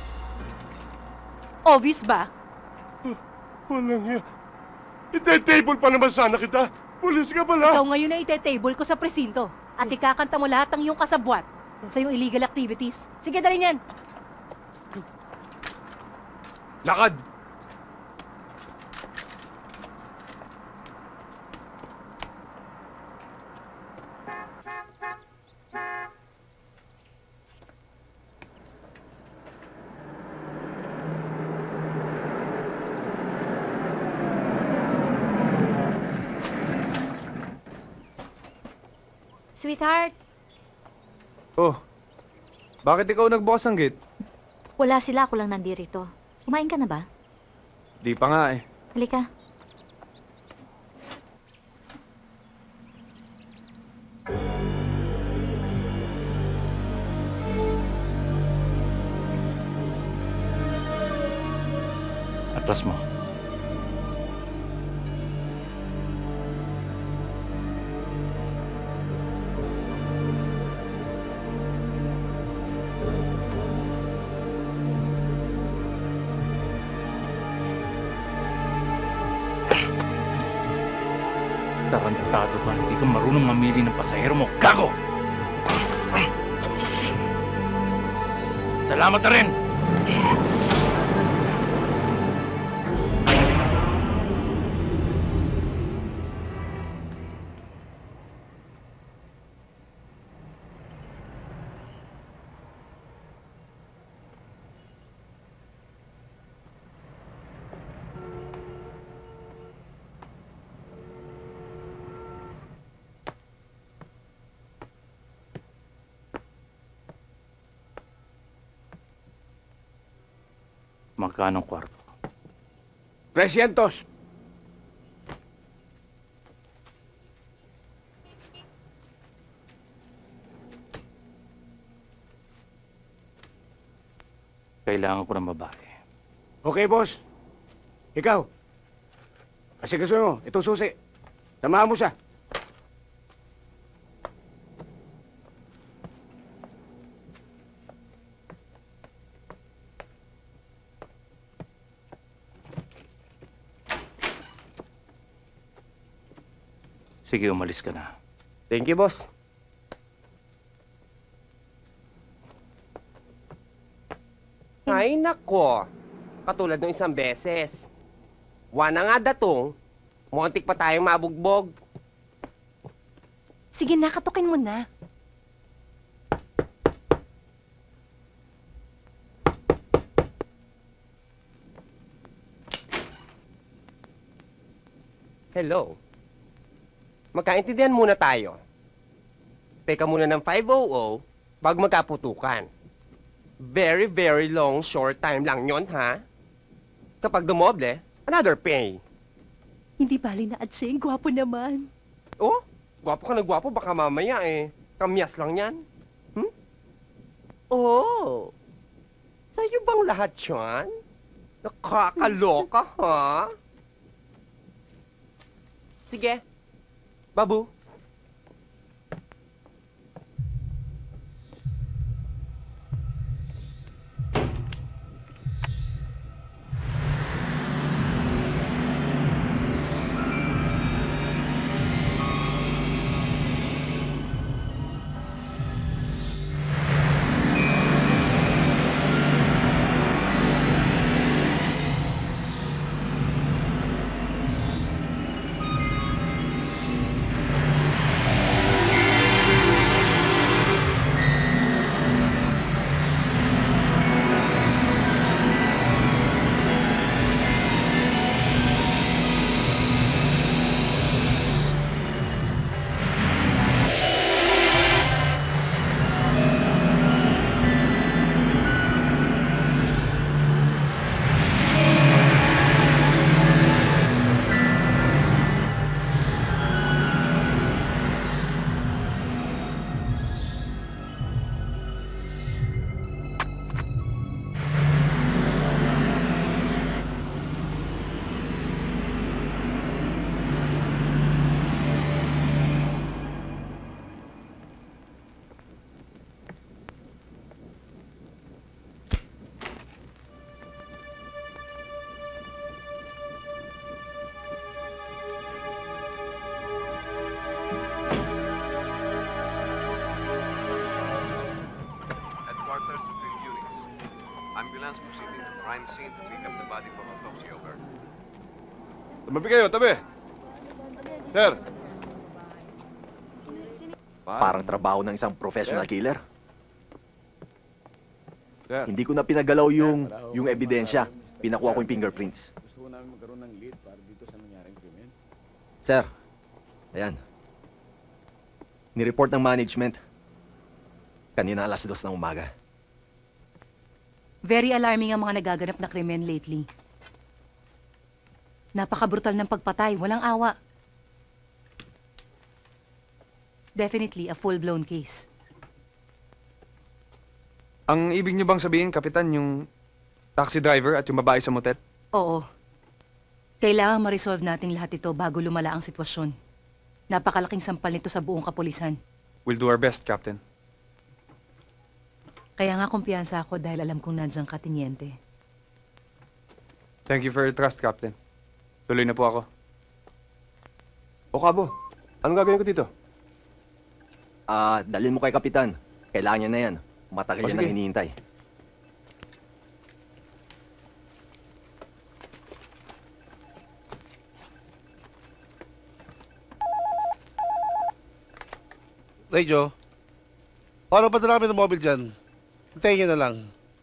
Obvious ba? Walang yan. Ite-table pa naman sana kita. Pulis ka pala. Ikaw ngayon na ite-table ko sa presinto at ikakanta mo lahat ng iyong kasabwat sa iyong illegal activities. Sige, dali niyan. Lakad! Sweetheart, Oh, bakit ikaw nagbukas ng gate? wala sila. Ako lang nandirito. Kumain ka na ba? Di pa nga eh. Halika. Atras mo. Tarantado ka, hindi ka marunong mamili ng pasahero mo. Gago! Salamat na rin! Magkano ang kwarto? 300. Kailangan ko ng babae. Okay, boss. Ikaw. Kasi gusto mo, itong susi. Samahan mo siya. Sige, umalis ka na. Thank you, boss. Ay, nako. Katulad ng isang beses. Wana nga datong, muntik pa tayong mabugbog. Sige na, katukin mo na. Hello. Magkaintindihan muna tayo. Peka muna ng 500 bago magkaputukan. Very, very long, short time lang yon, ha? Kapag dumoble, another pay. Hindi bali na Adsing, gwapo naman. Oh, gwapo ka na gwapo, baka mamaya kamyas lang yan. Oh, sa'yo bang lahat yan? Nakakaloka, ha? Sige, Babu. ambulance proceeding to the crime scene to pick up the body for autopsy. Over. Tumabi kayo, tabi! Sir! Parang trabaho ng isang professional killer. Sir. Hindi ko na pinagalaw yung ebidensya. Pinakuha ko yung fingerprints. Gusto ko namin magkaroon ng lead para dito sa nangyaring krimen. Sir, ayan. Nireport ng management. Kanina 2:00 ng umaga. Very alarming ang mga nagaganap na krimen lately. Napaka-brutal ng pagpatay, walang awa. Definitely a full-blown case. Ang ibig niyo bang sabihin, Kapitan, yung taxi driver at yung babae sa motel? Oo. Kailangan ma-resolve natin lahat ito bago lumala ang sitwasyon. Napakalaking sampal nito sa buong kapulisan. We'll do our best, Captain. Kaya nga kumpiyansa ako dahil alam kong nandiyan ka, Tiniente. Thank you for your trust, Captain. Tuloy na po ako. O Kabo, anong gagawin ko dito? Dalhin mo kay Kapitan. Kailangan niya na yan. Matagal yan ang hinihintay. Radio, paano pa namin ng mobile dyan? Hintayin nyo na lang.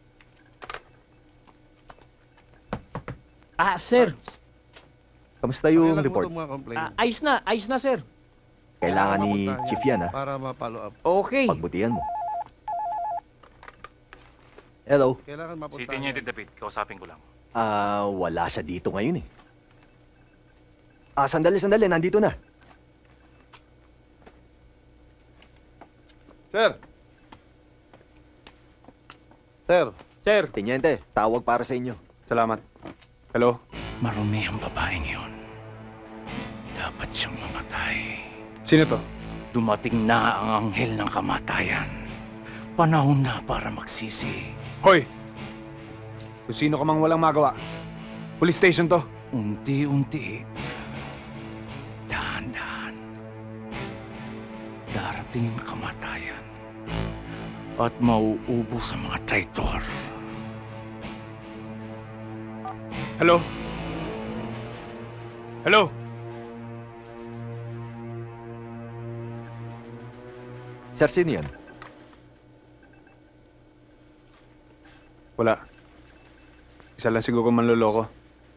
Sir. Kamusta yung report? Ayos na, sir. Kailangan ni Chief yan, ha? Para ma-follow up. Okay. Pagbutihan mo. Hello? Kailangan mapunta. Si Tiniente David, kausapin ko lang. Wala siya dito ngayon, eh. Sandali, nandito na. Sir! Sir! Tiniente, tawag para sa inyo. Salamat. Hello? Marumi ang babaeng yun. Dapat siyang mamatay. Sino to? Dumating na ang anghel ng kamatayan. Panahon na para magsisi. Hoy! Kung sino ka mang walang magawa. Police station to. Unti-unti. Dahan-dahan. Darating ang kamatayan. At mauubos ang mga traitor. Hello? Hello? Sir, sino yan? Wala. Isa lang siguro manloloko.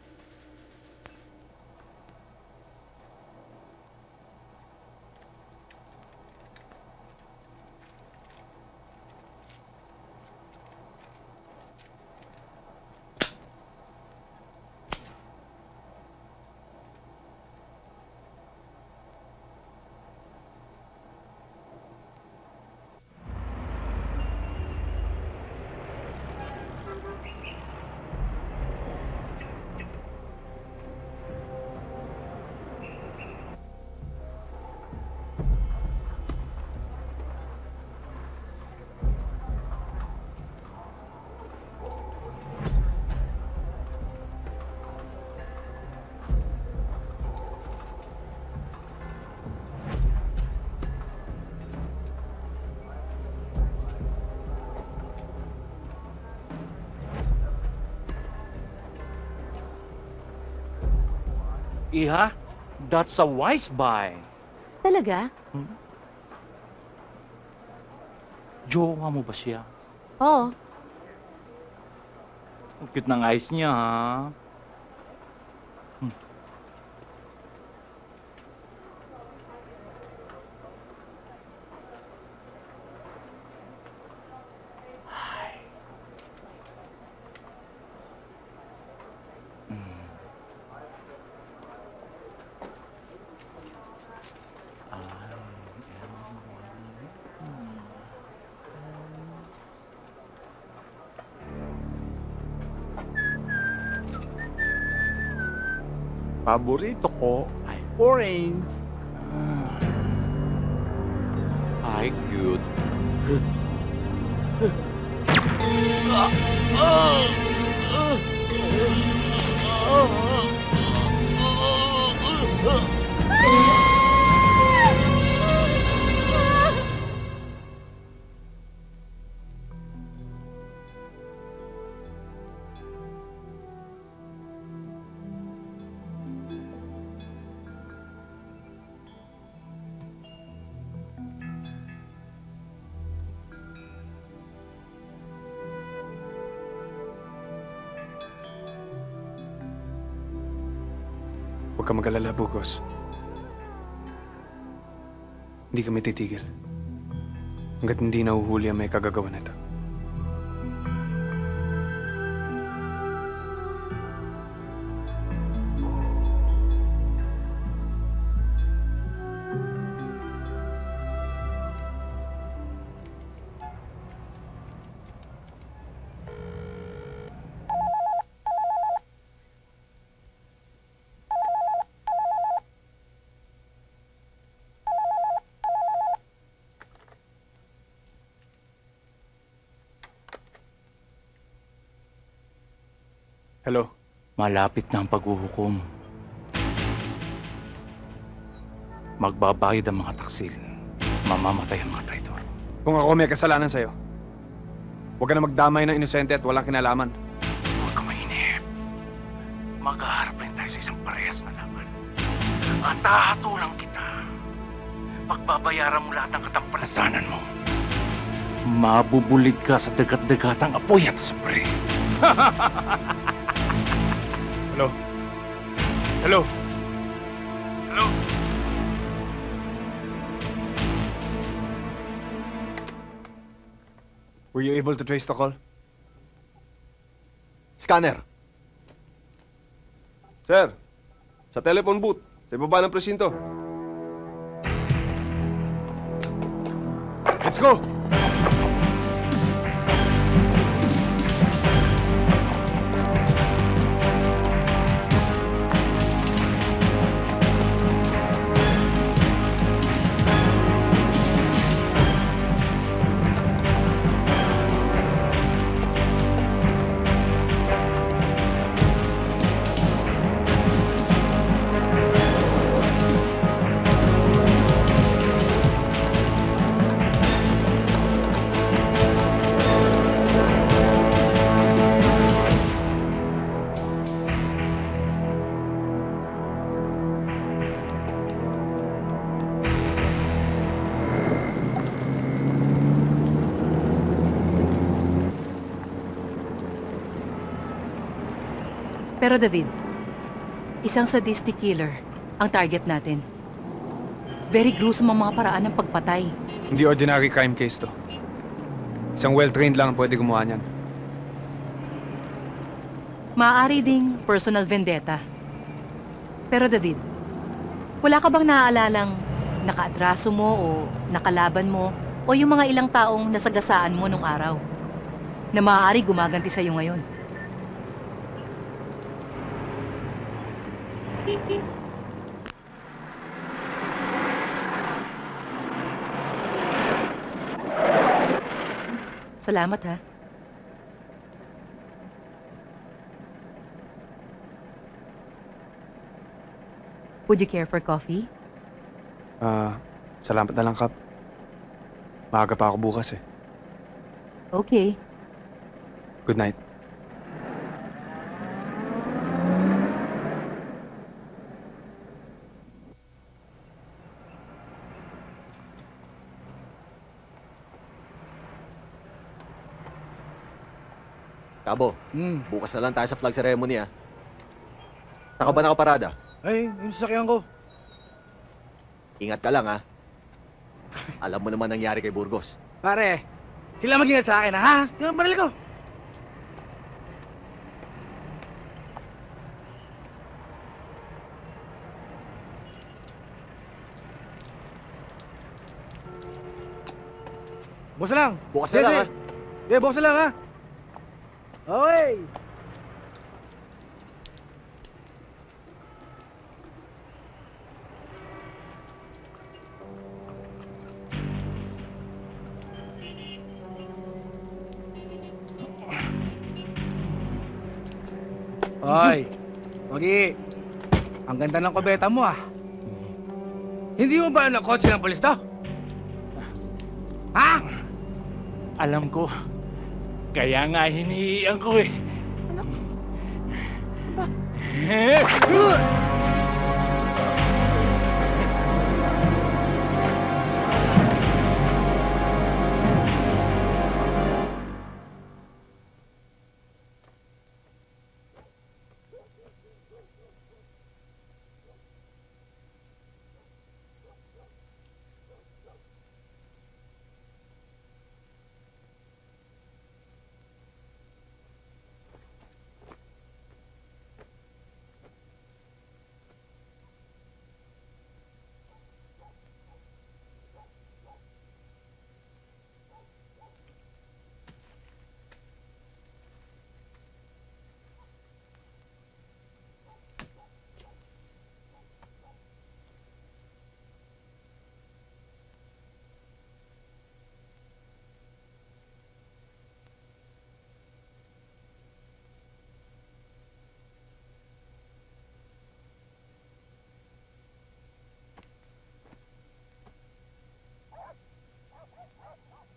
Iha, that's a wise buy. Talaga? Jowa mo ba siya? Oo. Ang cute ng eyes niya, ha? Paborito ko ay orange. Ay, cute. Huwag ka mag-alala, Burgos. Hindi kami titigil. Hanggat hindi nahuhuli ang may kagagawa nito. Hello? Malapit na ang paghuhukom. Magbabayad ang mga taksil. Mamamatay ang mga traitor. Kung ako may kasalanan sa'yo, huwag ka na magdamay ng inosente at walang kinalaman. Huwag ka mainip. Maghaharap rin tayo sa isang parehas na laban. At hahatulang kita. Pagbabayaran mo lahat ng katampalasanan mo. Mabubulig ka sa dagat-dagatang apoy at spray. Hello? Hello? Hello? Were you able to trace the call? Scanner. Sir, sa telephone booth, sa ibaba ng presinto. Let's go! Pero David, isang sadistic killer ang target natin. Very gruesome ang mga paraan ng pagpatay. Hindi ordinary crime case to. Isang well-trained lang ang pwede gumawa niyan. Maaari ding personal vendetta. Pero David, wala ka bang naaalalang nakaatraso mo o nakalaban mo o yung mga ilang taong nasagasaan mo nung araw na maaari gumaganti sa'yo ngayon? Salamat ha. Would you care for coffee? Salamat na lang, Kap. Maaga pa ako bukas eh. Okay. Good night. Kabo, bukas na lang tayo sa flag ceremony, ah. Saka ba nakaparada? Ay, yung sasakyan ko. Ingat ka lang, ha? Alam mo naman nangyari kay Burgos. Pare, kailangan mag-ingat sa akin, ha? Yung baril ko. Bukas na lang. Bukas na lang, ha? Bukas na lang, ha? Okay. Hoy, Pogi. Ang ganda ng kubeta mo, ah. Hindi mo ba alam kotse ng polis to? Ha? Alam ko. Kaya nga hinihiyan ko eh. Ano?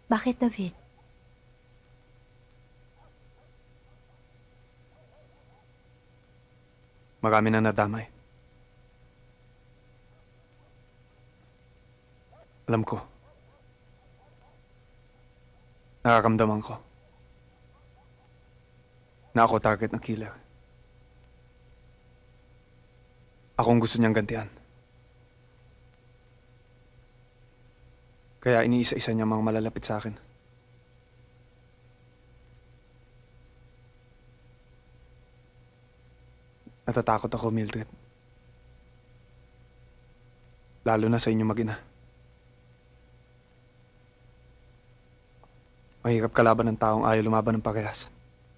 Bakit, David? Marami na nadamay. Alam ko. Nakakamdaman ko. Na ako target ng killer. Akong gusto niyang gantian. Kaya iniisa-isa niya mga malalapit sa akin. Natatakot ako, Mildred. Lalo na sa inyo mag-ina. Mahirap kalaban ng taong ayaw lumaban ng parehas.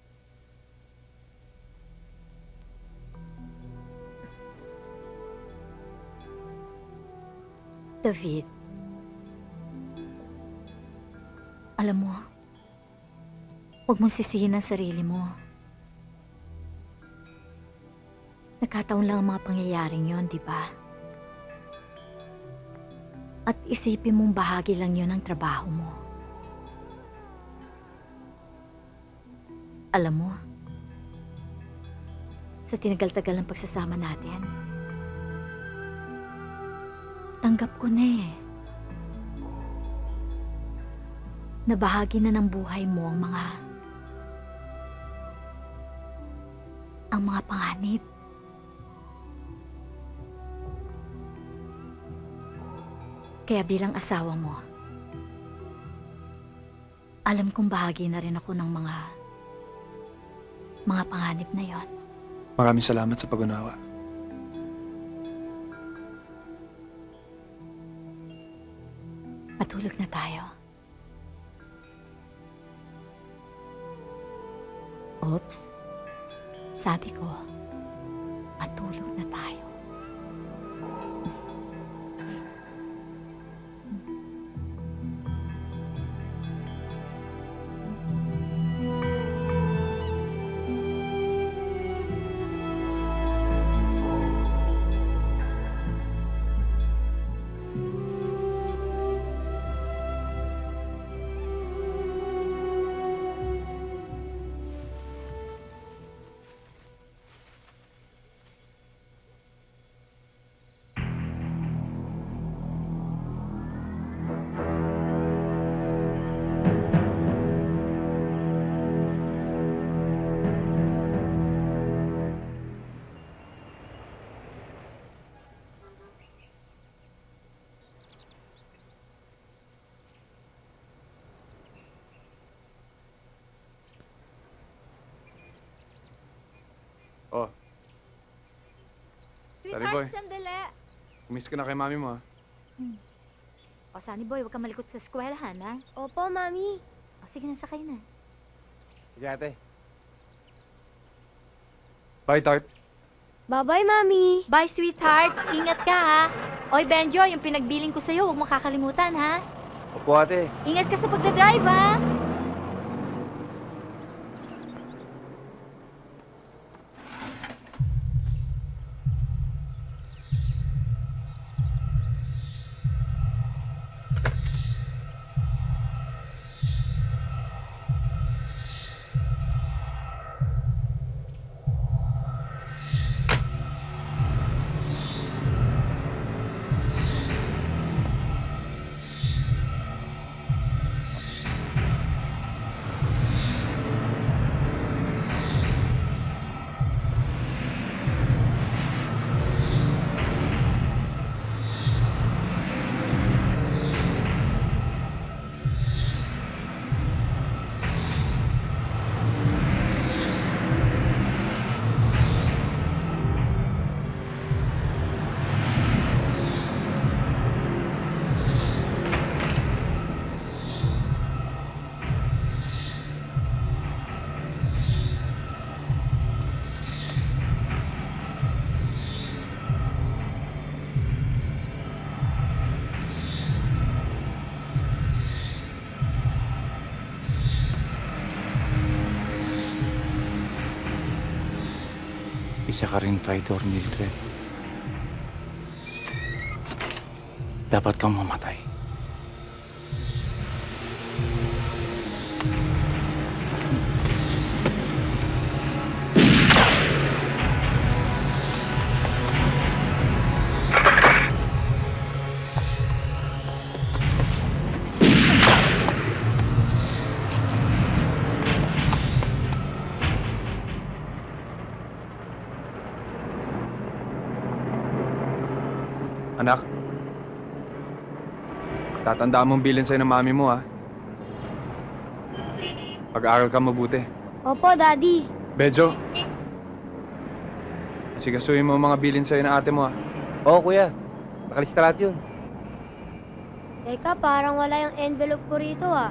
David, alam mo, huwag mong sisihin ang sarili mo. Nagkataon lang ang mga pangyayaring yon, di ba? At isipin mong bahagi lang yon ng trabaho mo. Alam mo, sa tinagal-tagal ng pagsasama natin, tanggap ko na eh. Na bahagi na ng buhay mo ang mga panganib. Kaya bilang asawa mo, alam kong bahagi na rin ako ng mga panganib na yon. Maraming salamat sa pag-unawa. Matulog na tayo. Oops. Sabi ko, matulog na tayo. Oh, Sunny boy. Sweetheart, sandali. Umiss ka na kay mami mo, ha? O, Sunny boy, huwag kang malikot sa eskwelahan, ha? Opo, Mami. O, sige na, sakay na. Sige, ate. Bye, Tart. Bye-bye, Mami. Bye, sweetheart. Ingat ka, ha? Oy, Benjo, yung pinagbiling ko sa'yo, huwag mo kakalimutan, ha? Opo, ate. Ingat ka sa pagdadrive, ha? Isa ka rin traitor, Mildred. Dapat kang mamatay. Anak, tatandaan mong bilin sa'yo ng mami mo, ha? Pag-aaral ka mabuti. Opo, Daddy. Benjo, asikasuhin mo ang mga bilin sa'yo ng ate mo, ha? Oo, kuya. Nakalista lahat yun. Teka, parang wala yung envelope ko rito ah.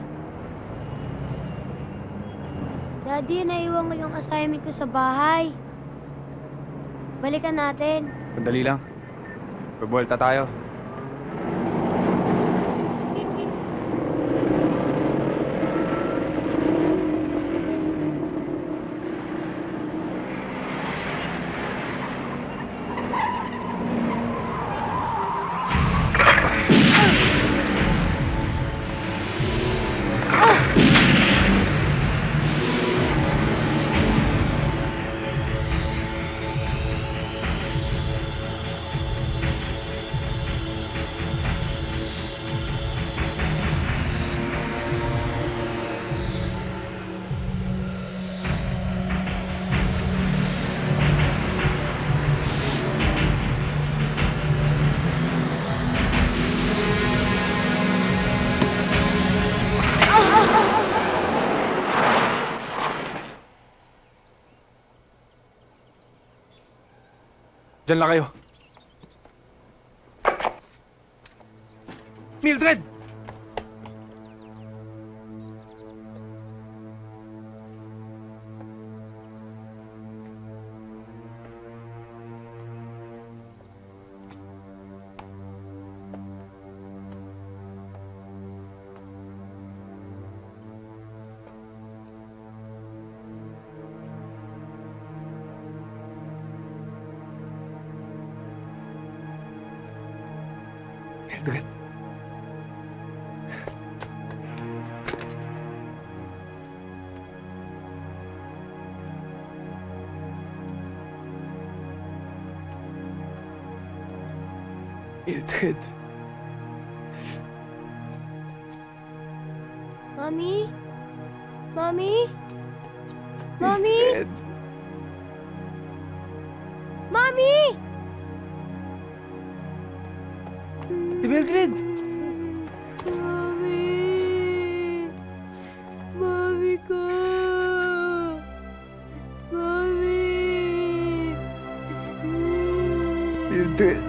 Daddy, naiwan ko yung assignment ko sa bahay. Balikan natin. Sandali lang. Bubuelta tayo. Diyan lang kayo. Mildred! Mildred. Mildred. Mommy? Mommy? Mommy? Mildred. Mommy! Si Mildred! Mommy! Mommy ko! Mommy! Mildred.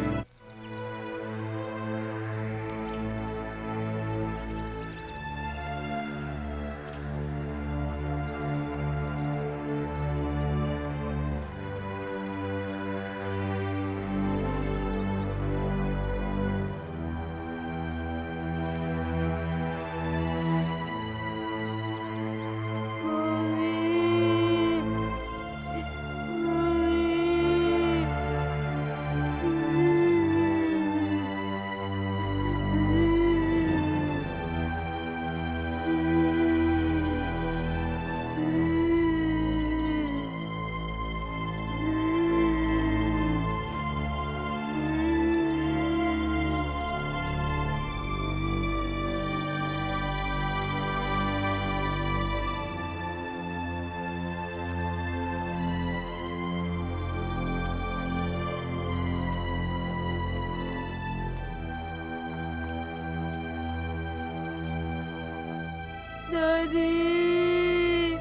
Daddy!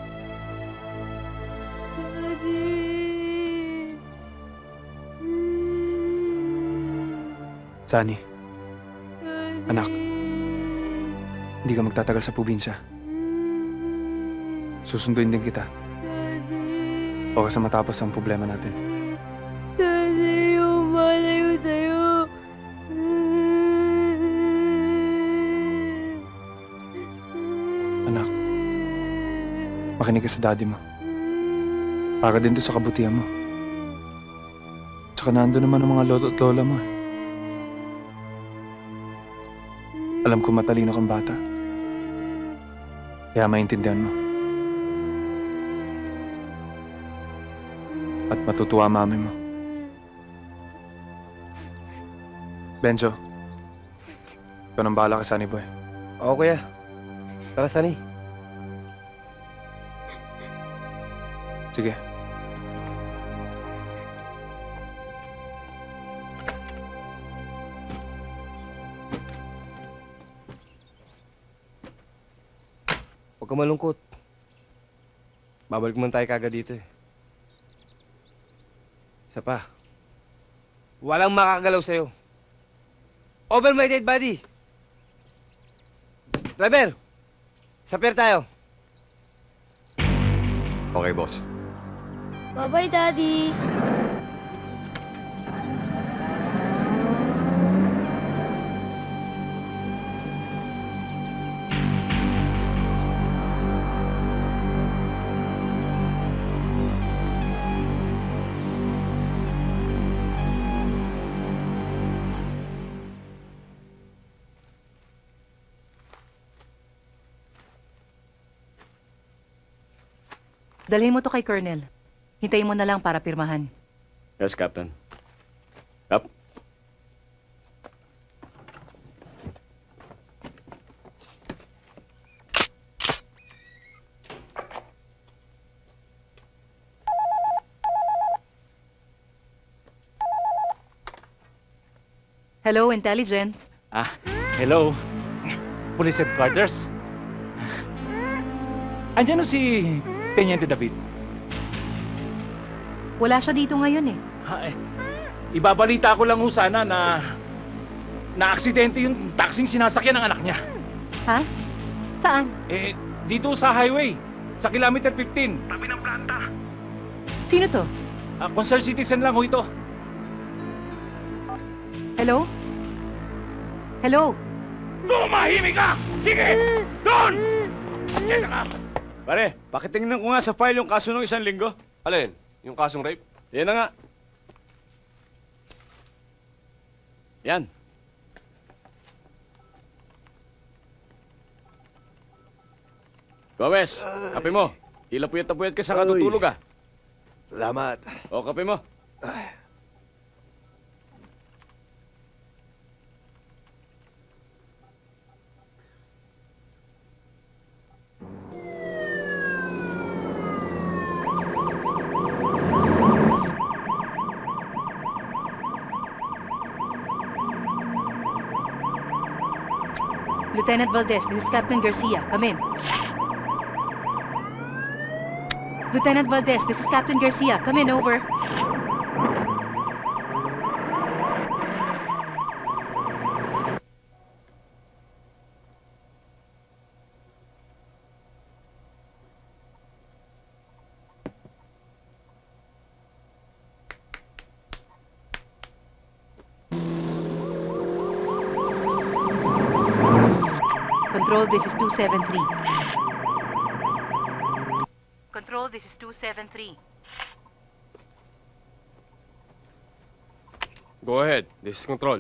Daddy! Sunny, Daddy! anak, hindi ka magtatagal sa probinsya. Susunduin din kita. Daddy! O sa matapos ang problema natin. Daddy, yung malay ko sa'yo. Anak, makinig ka sa daddy mo. Para din to sa kabutihan mo. Tsaka nandun naman ang mga lolo at lola mo. Alam ko matalino kang bata. Kaya maintindihan mo. At matutuwa ang mami mo. Benjo, ikaw nang bahala kay Sunny Boy. Oo, kuya. Tara, Sunny. Sige. ka malungkot. Babalik man tayo kagad dito eh. Isa pa. Walang makakagalaw sa'yo. Over my dead body. Driver! Sa pier tayo. Okay, boss. Bye-bye, Daddy. Dalhin mo to kay Colonel. Hintayin mo na lang para pirmahan. Yes, Captain. Up. Hello, Intelligence. Hello. Police Headquarters. Andiyan si Teniente David. Wala siya dito ngayon eh. Ibabalita ko lang ho sana na aksidente yung taxing sinasakyan ng anak niya. Ha? Saan? Dito sa highway, sa kilometer 15, tabi ng planta. Sino to? Concerned citizen lang ho ito. Hello? Hello? Tumahimik ka! Sige! Doon! Diyan ka! Pare, pakitingnan ko nga sa file yung kaso ng 1 linggo. Alin? Yung kasong rape? Yan na nga. Yan. Gomez, kape mo. Tila puyat na puyat ka sa katutulog ah. Salamat. O, kape mo. Lieutenant Valdez, this is Captain Garcia. Come in. Lieutenant Valdez, this is Captain Garcia. Come in, over. Control, this is 273. Control, this is 273. Go ahead. This is Control.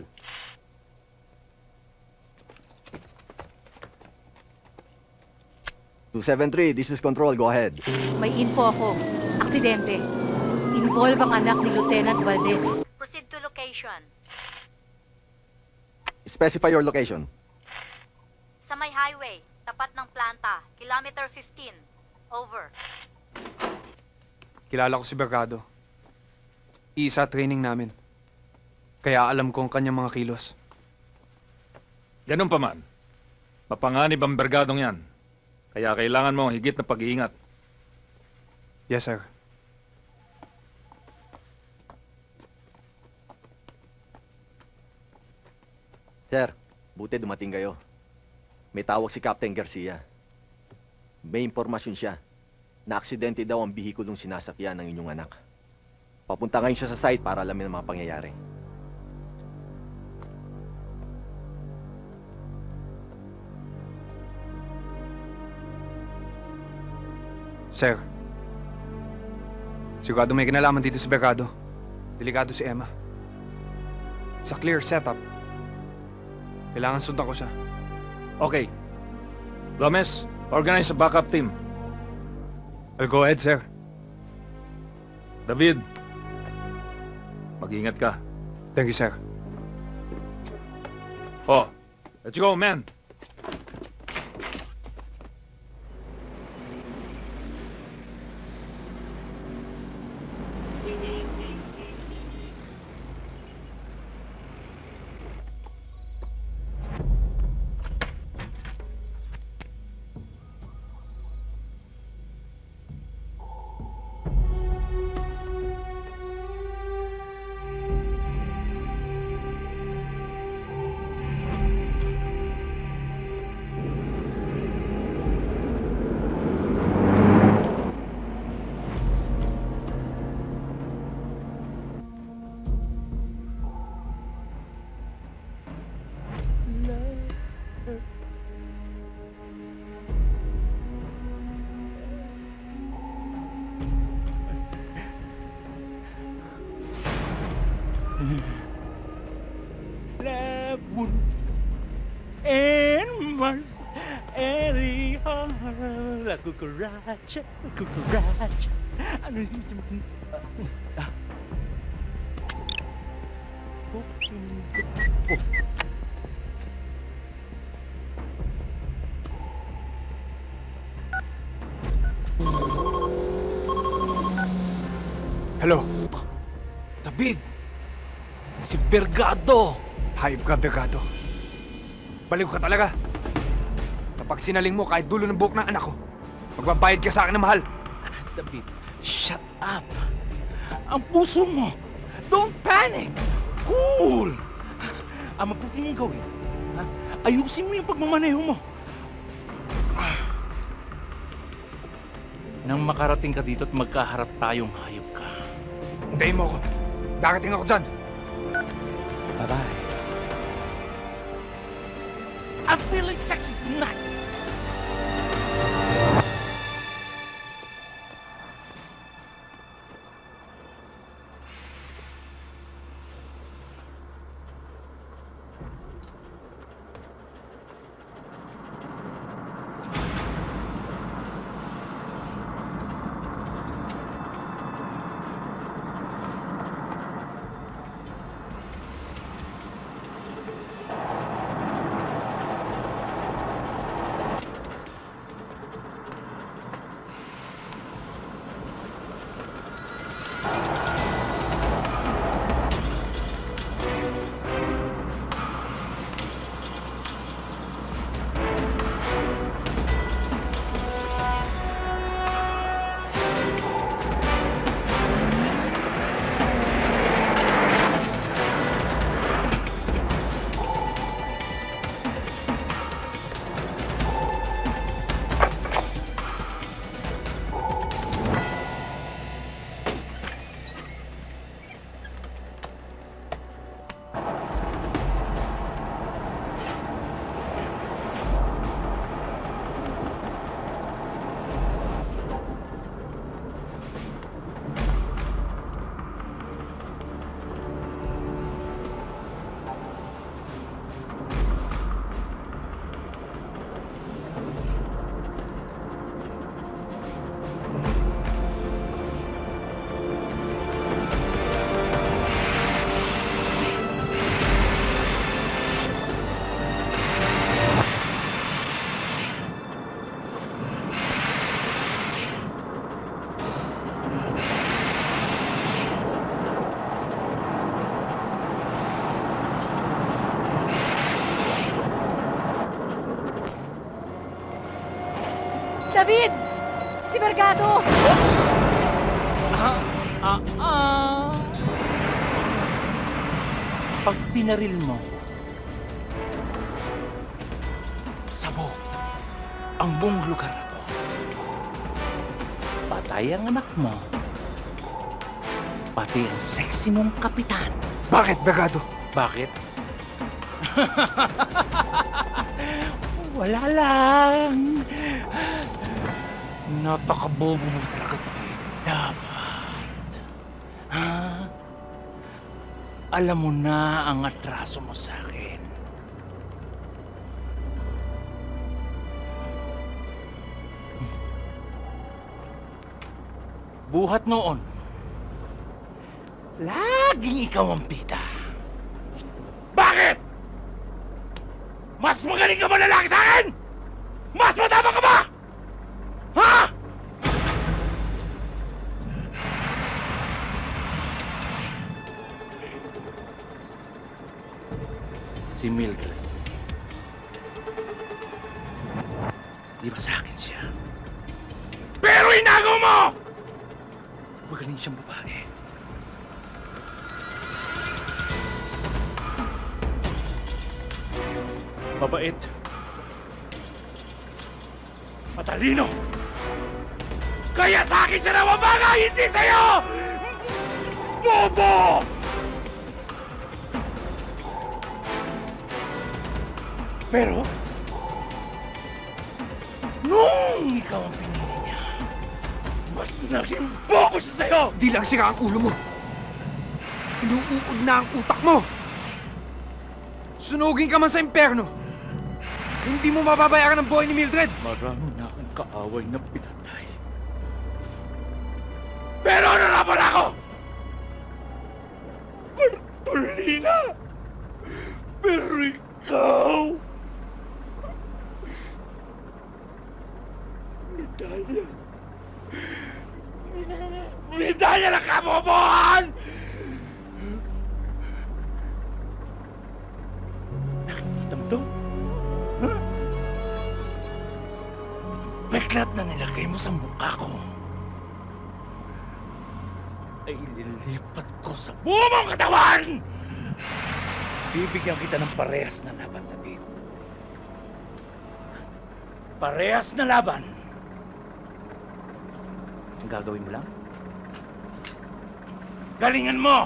This is Control. Go ahead. May info ako. Aksidente. Involve ang anak ni Lieutenant Valdez. Proceed to location. Specify your location. Sa may highway, tapat ng planta, kilometer 15. Over. Kilala ko si Bergado. Isa training namin. Kaya alam ko ang kanyang mga kilos. Ganun pa man. Mapanganib ang bergadong yan. Kaya kailangan mo higit na pag-iingat. Yes, sir. Sir, buti dumating kayo. May tawag si Captain Garcia. May impormasyon siya na aksidente daw ang bihikulong sinasakyan ng inyong anak. Papunta ngayon siya sa site para alamin ang mga pangyayari. Sir, sigurado may kinalaman dito si Bergado. Delikado si Emma. Sa clear setup. Kailangan sundan ko siya. Okay. Gomez, organize a backup team. I'll go ahead, sir. David, mag-ingat ka. Thank you, sir. Oh, let's go, man. La cucaracha, cucaracha. Ano yun? Hello? David! Si Bergado! Hayop ka, Bergado. Baliw ka talaga. Kapag sinaling mo kahit dulo ng buhok ng anak ko, magbabayad ka sa akin ng mahal. David, shut up! Ang puso mo! Don't panic! Cool! Ang mabuti mong gawin, ha? Ayusin mo yung pagmamaneho mo. Nang makarating ka dito at magkaharap tayong hayop ka. Hintayin mo ako. Darating ako dyan. Bye-bye. I'm feeling sexy tonight. David! Si Bergado! Oops! Pag pinaril mo, sabog ang buong lugar na to. Patay ang anak mo. Pati ang sexy mong kapitan. Bakit, Bergado? Bakit? Wala lang. Napakabobo mo talaga, David. Dapat. Ha? Alam mo na ang atraso mo sa akin. Buhat noon, laging ikaw ang bida. Bakit? Mas magaling ka ba lalaki sa akin? Mas matapang ka ba? Ha? Si Mildred. Di ba sa akin siya? Pero inagaw mo! Magaling siyang babae. Mabait. Matalino! Kaya sa akin siya naman bagay, hindi sa'yo! Bobo! Pero, nung ikaw ang pinili niya, mas naging bobo siya sa'yo! Di lang sira ang ulo mo. Inuuod na ang utak mo. Sunugin ka man sa impyerno. Hindi mo mababayaran ang buhay ni Mildred! Marami na akong kaaway na pinatay. Pero narapan ako! Bartolina! Pero ikaw... Medalya! Medalya na kabobohan! Nakikita mo to? Huh? Peklat na nilagay mo sa mukha ko ay ililipat ko sa buo mong katawan! Bibigyan kita ng parehas na laban, David. Parehas na laban. Ang gagawin mo lang? Galingan mo!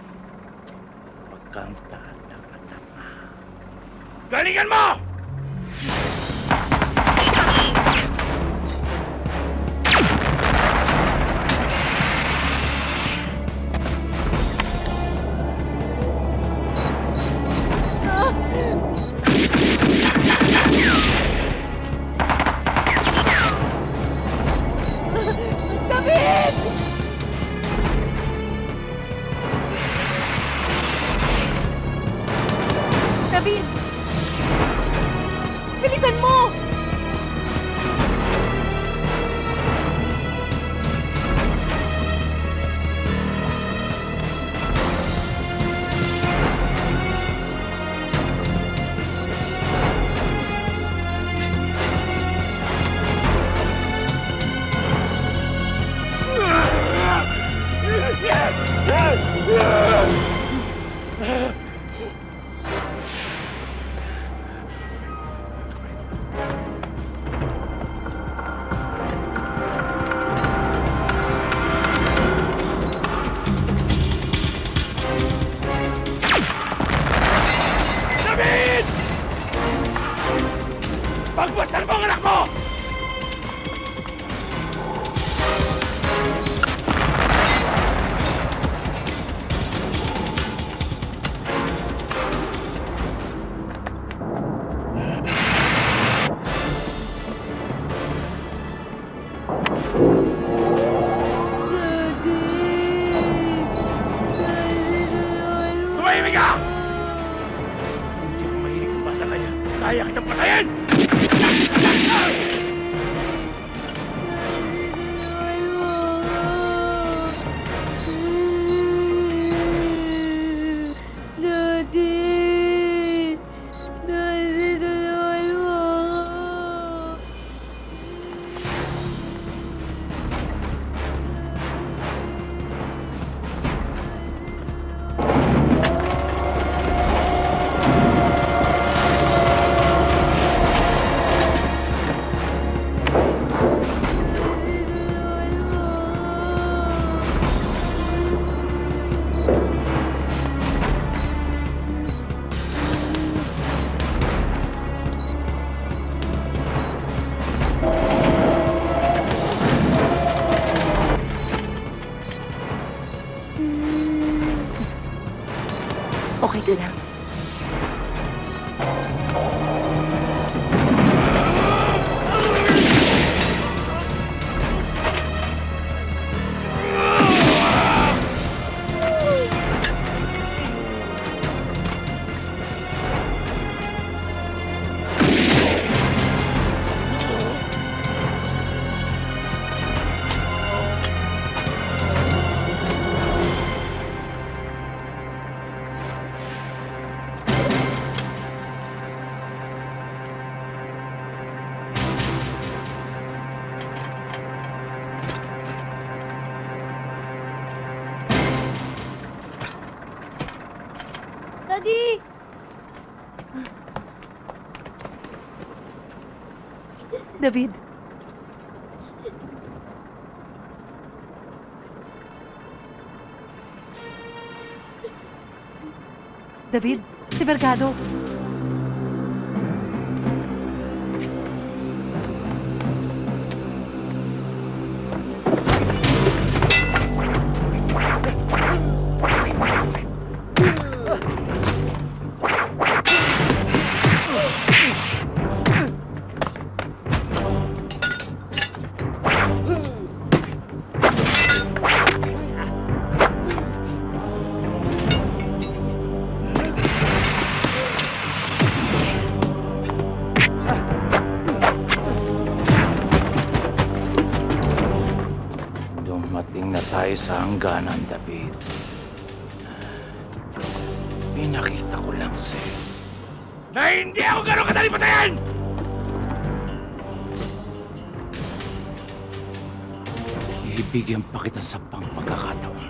Pagkanta ng atama. Galingan mo! David! David! Bilisan mo! David! Pagbasan mo ang anak mo! Tumahimik ka! Hindi ako mahilig sa bata kaya. Kaya kitang patayin! Daddy! Daddy, tulungan mo ako! Okay ka lang. Daddy! David. David, si Vergado. tayo sa hangganan, David. Pinakita ko lang sa'yo na hindi ako gano'ng kadali patayin! Ibigyan pa kita sa pagkakataon.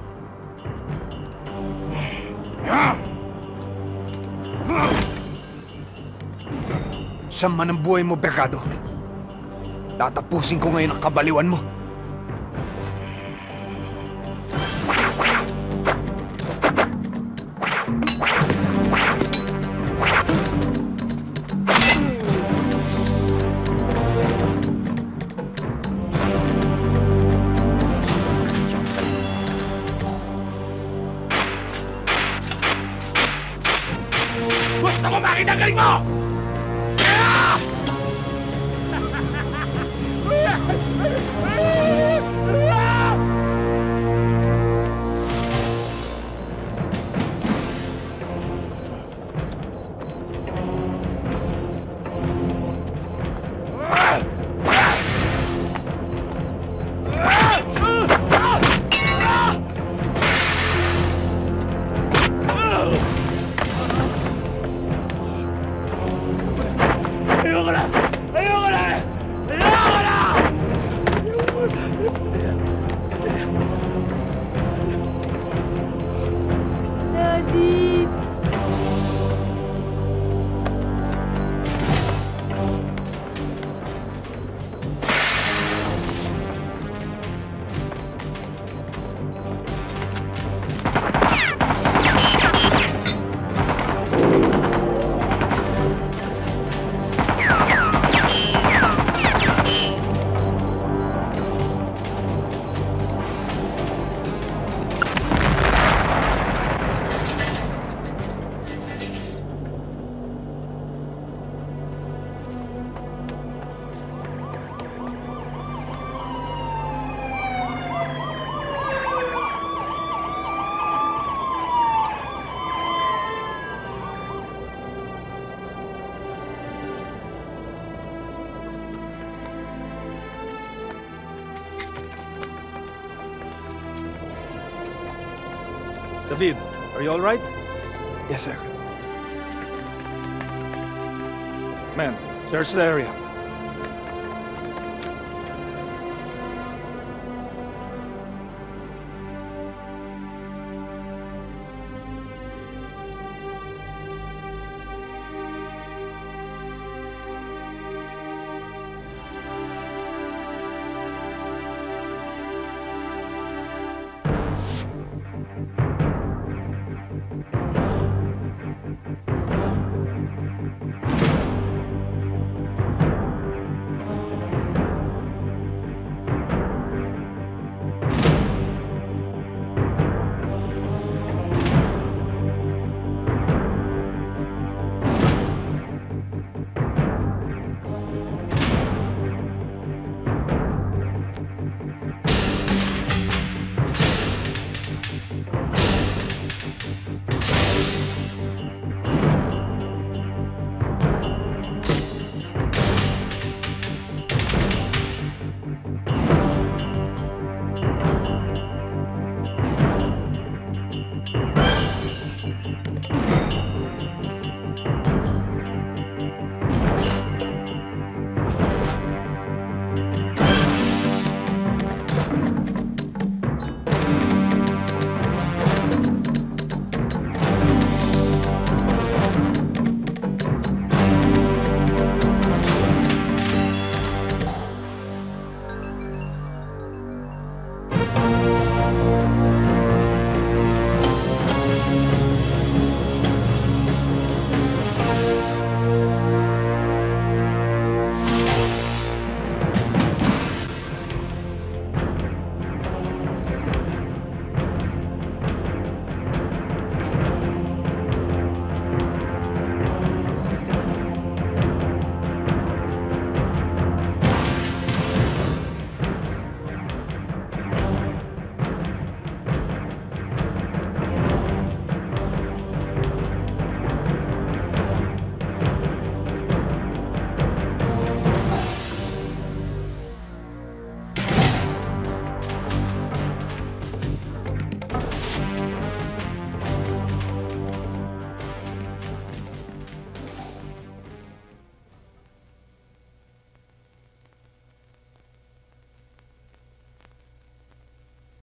Saan man ang buhay mo, Pekado. Tatapusin ko ngayon ang kabaliwan mo. Gusto ko makita ang galing mo! Ayoko na! Ayoko na! Ayoko na! Daddy! David, are you all right? Yes, sir. Men, search the area.